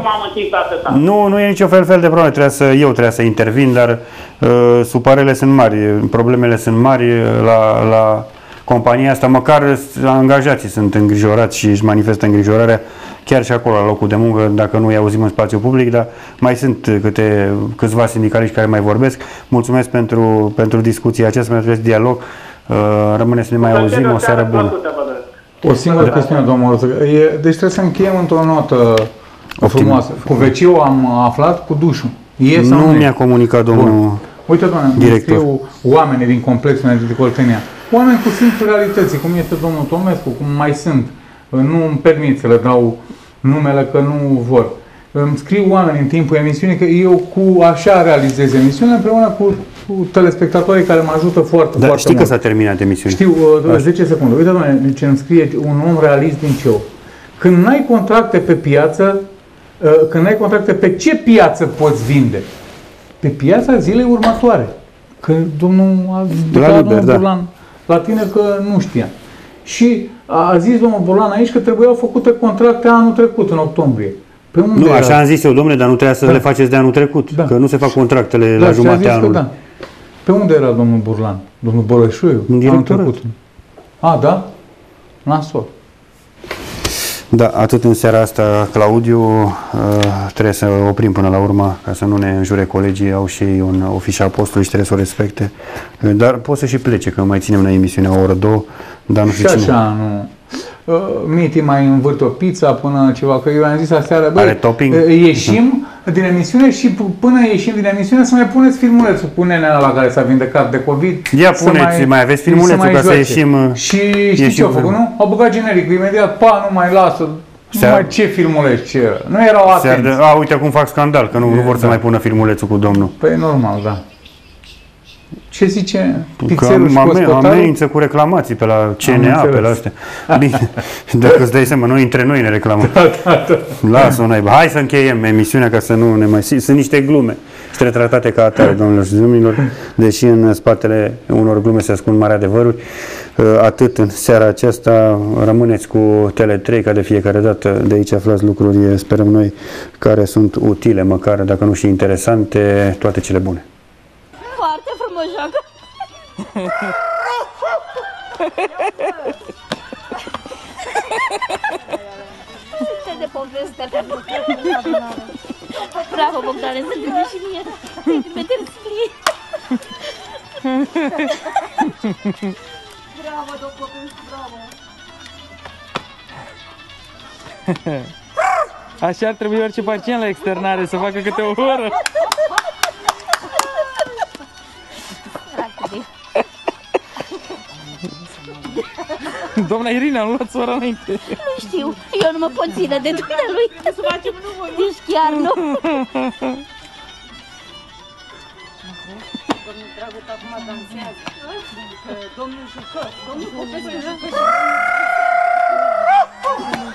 nu, nu e nicio fel, fel de probleme, trebuie să, eu trebuie să intervin, dar uh, supărele sunt mari, problemele sunt mari la, la compania asta, măcar angajații sunt îngrijorați și își manifestă îngrijorarea chiar și acolo la locul de muncă, dacă nu îi auzim în spațiu public, dar mai sunt câte, câțiva sindicaliști care mai vorbesc. Mulțumesc pentru, pentru discuția aceasta, pentru acest dialog. Uh, rămâne să ne mai auzim, o seară bună. O singură da. chestiune, domnul Măruță. Deci trebuie să încheiem într-o notă frumoasă. Cu veciul am aflat, cu dușul. E nu mi-a comunicat domnul Bun. Uite, doamne, director. Scriu oamenii din complexul energetic Oltenia. Oameni cu simțul realității, cum este domnul Tomescu, cum mai sunt. Nu îmi permit să le dau numele, că nu vor. Îmi scriu oameni în timpul emisiunii că eu cu așa realizez emisiunea împreună cu, cu telespectatorii care mă ajută foarte, da, foarte știi mult. Știi că s-a terminat emisiunea. Știu, uh, zece secunde. Uite, doamne, ce îmi scrie un om realist din C E O. Când n-ai contracte pe piață, uh, când n-ai contracte, pe ce piață poți vinde? Pe piața zilei următoare. Că domnul a declarat domnul da. Burlan la tine că nu știa. Și a zis domnul Burlan aici că trebuiau făcute contracte anul trecut, în octombrie. Pe unde nu, era? așa am zis eu, domnule, dar nu trebuia să da. le faceți de anul trecut, da. că nu se fac contractele da, la jumătatea anului. Da. Pe unde era domnul Burlan? Domnul Bărășuiu? Anul trecut. A, da? Nasol. Da, atât în seara asta, Claudiu, uh, trebuie să oprim până la urmă, ca să nu ne înjure colegii, au și ei un ofiș al postului și trebuie să o respecte. Dar pot să și plece, că mai ținem la emisiunea o oră, două, dar nu știu și cine. așa, nu. Uh, Miti mai învârte o pizza până ceva, că eu am zis aseară, băi, ieșim uh-huh. din emisiune și până ieșim din emisiune să mai puneți filmulețul cu nenea la care s-a vindecat de COVID. Ia puneți, mai, mai aveți filmulețul mai ca joace. Să ieșim. Și știi ce au făcut, nu? Au băgat genericul, imediat, pa, nu mai lasă, nu mai ce filmuleț, ce era. Nu erau atenți. A, uite acum fac scandal, că nu, nu vor da. să mai pună filmulețul cu domnul. Păi normal, da. Ce zice pixelul și amenință cu reclamații pe la C N A, pe la astea. Bine, dacă îți dai seama, noi între noi ne reclamăm. Da, da, da. Lasă-o naiba. Hai să încheiem emisiunea ca să nu ne mai... Sunt niște glume și trebuie tratate ca atare, domnilor și domnilor, deși în spatele unor glume se ascund mari adevăruri. Atât în seara aceasta. Rămâneți cu Tele trei, ca de fiecare dată. De aici aflați lucruri, sperăm noi, care sunt utile, măcar dacă nu și interesante. Toate cele bune. Foarte frumos joacă. Ce de poveste. Bravo, Bogdane, să te și mie. Sentimentele splie. Bravo, doctor, bravo. Așa ar trebui orice pacient la externare, să facă câte o oră. Doamna Irina, nu luați ora înainte. Nu știu, eu nu mă pot ține de dumnealui. Să facem numărul. Deci chiar nu. Domnul Dragut acum dansează. Domnul jucă. Domnul Popescu jucă.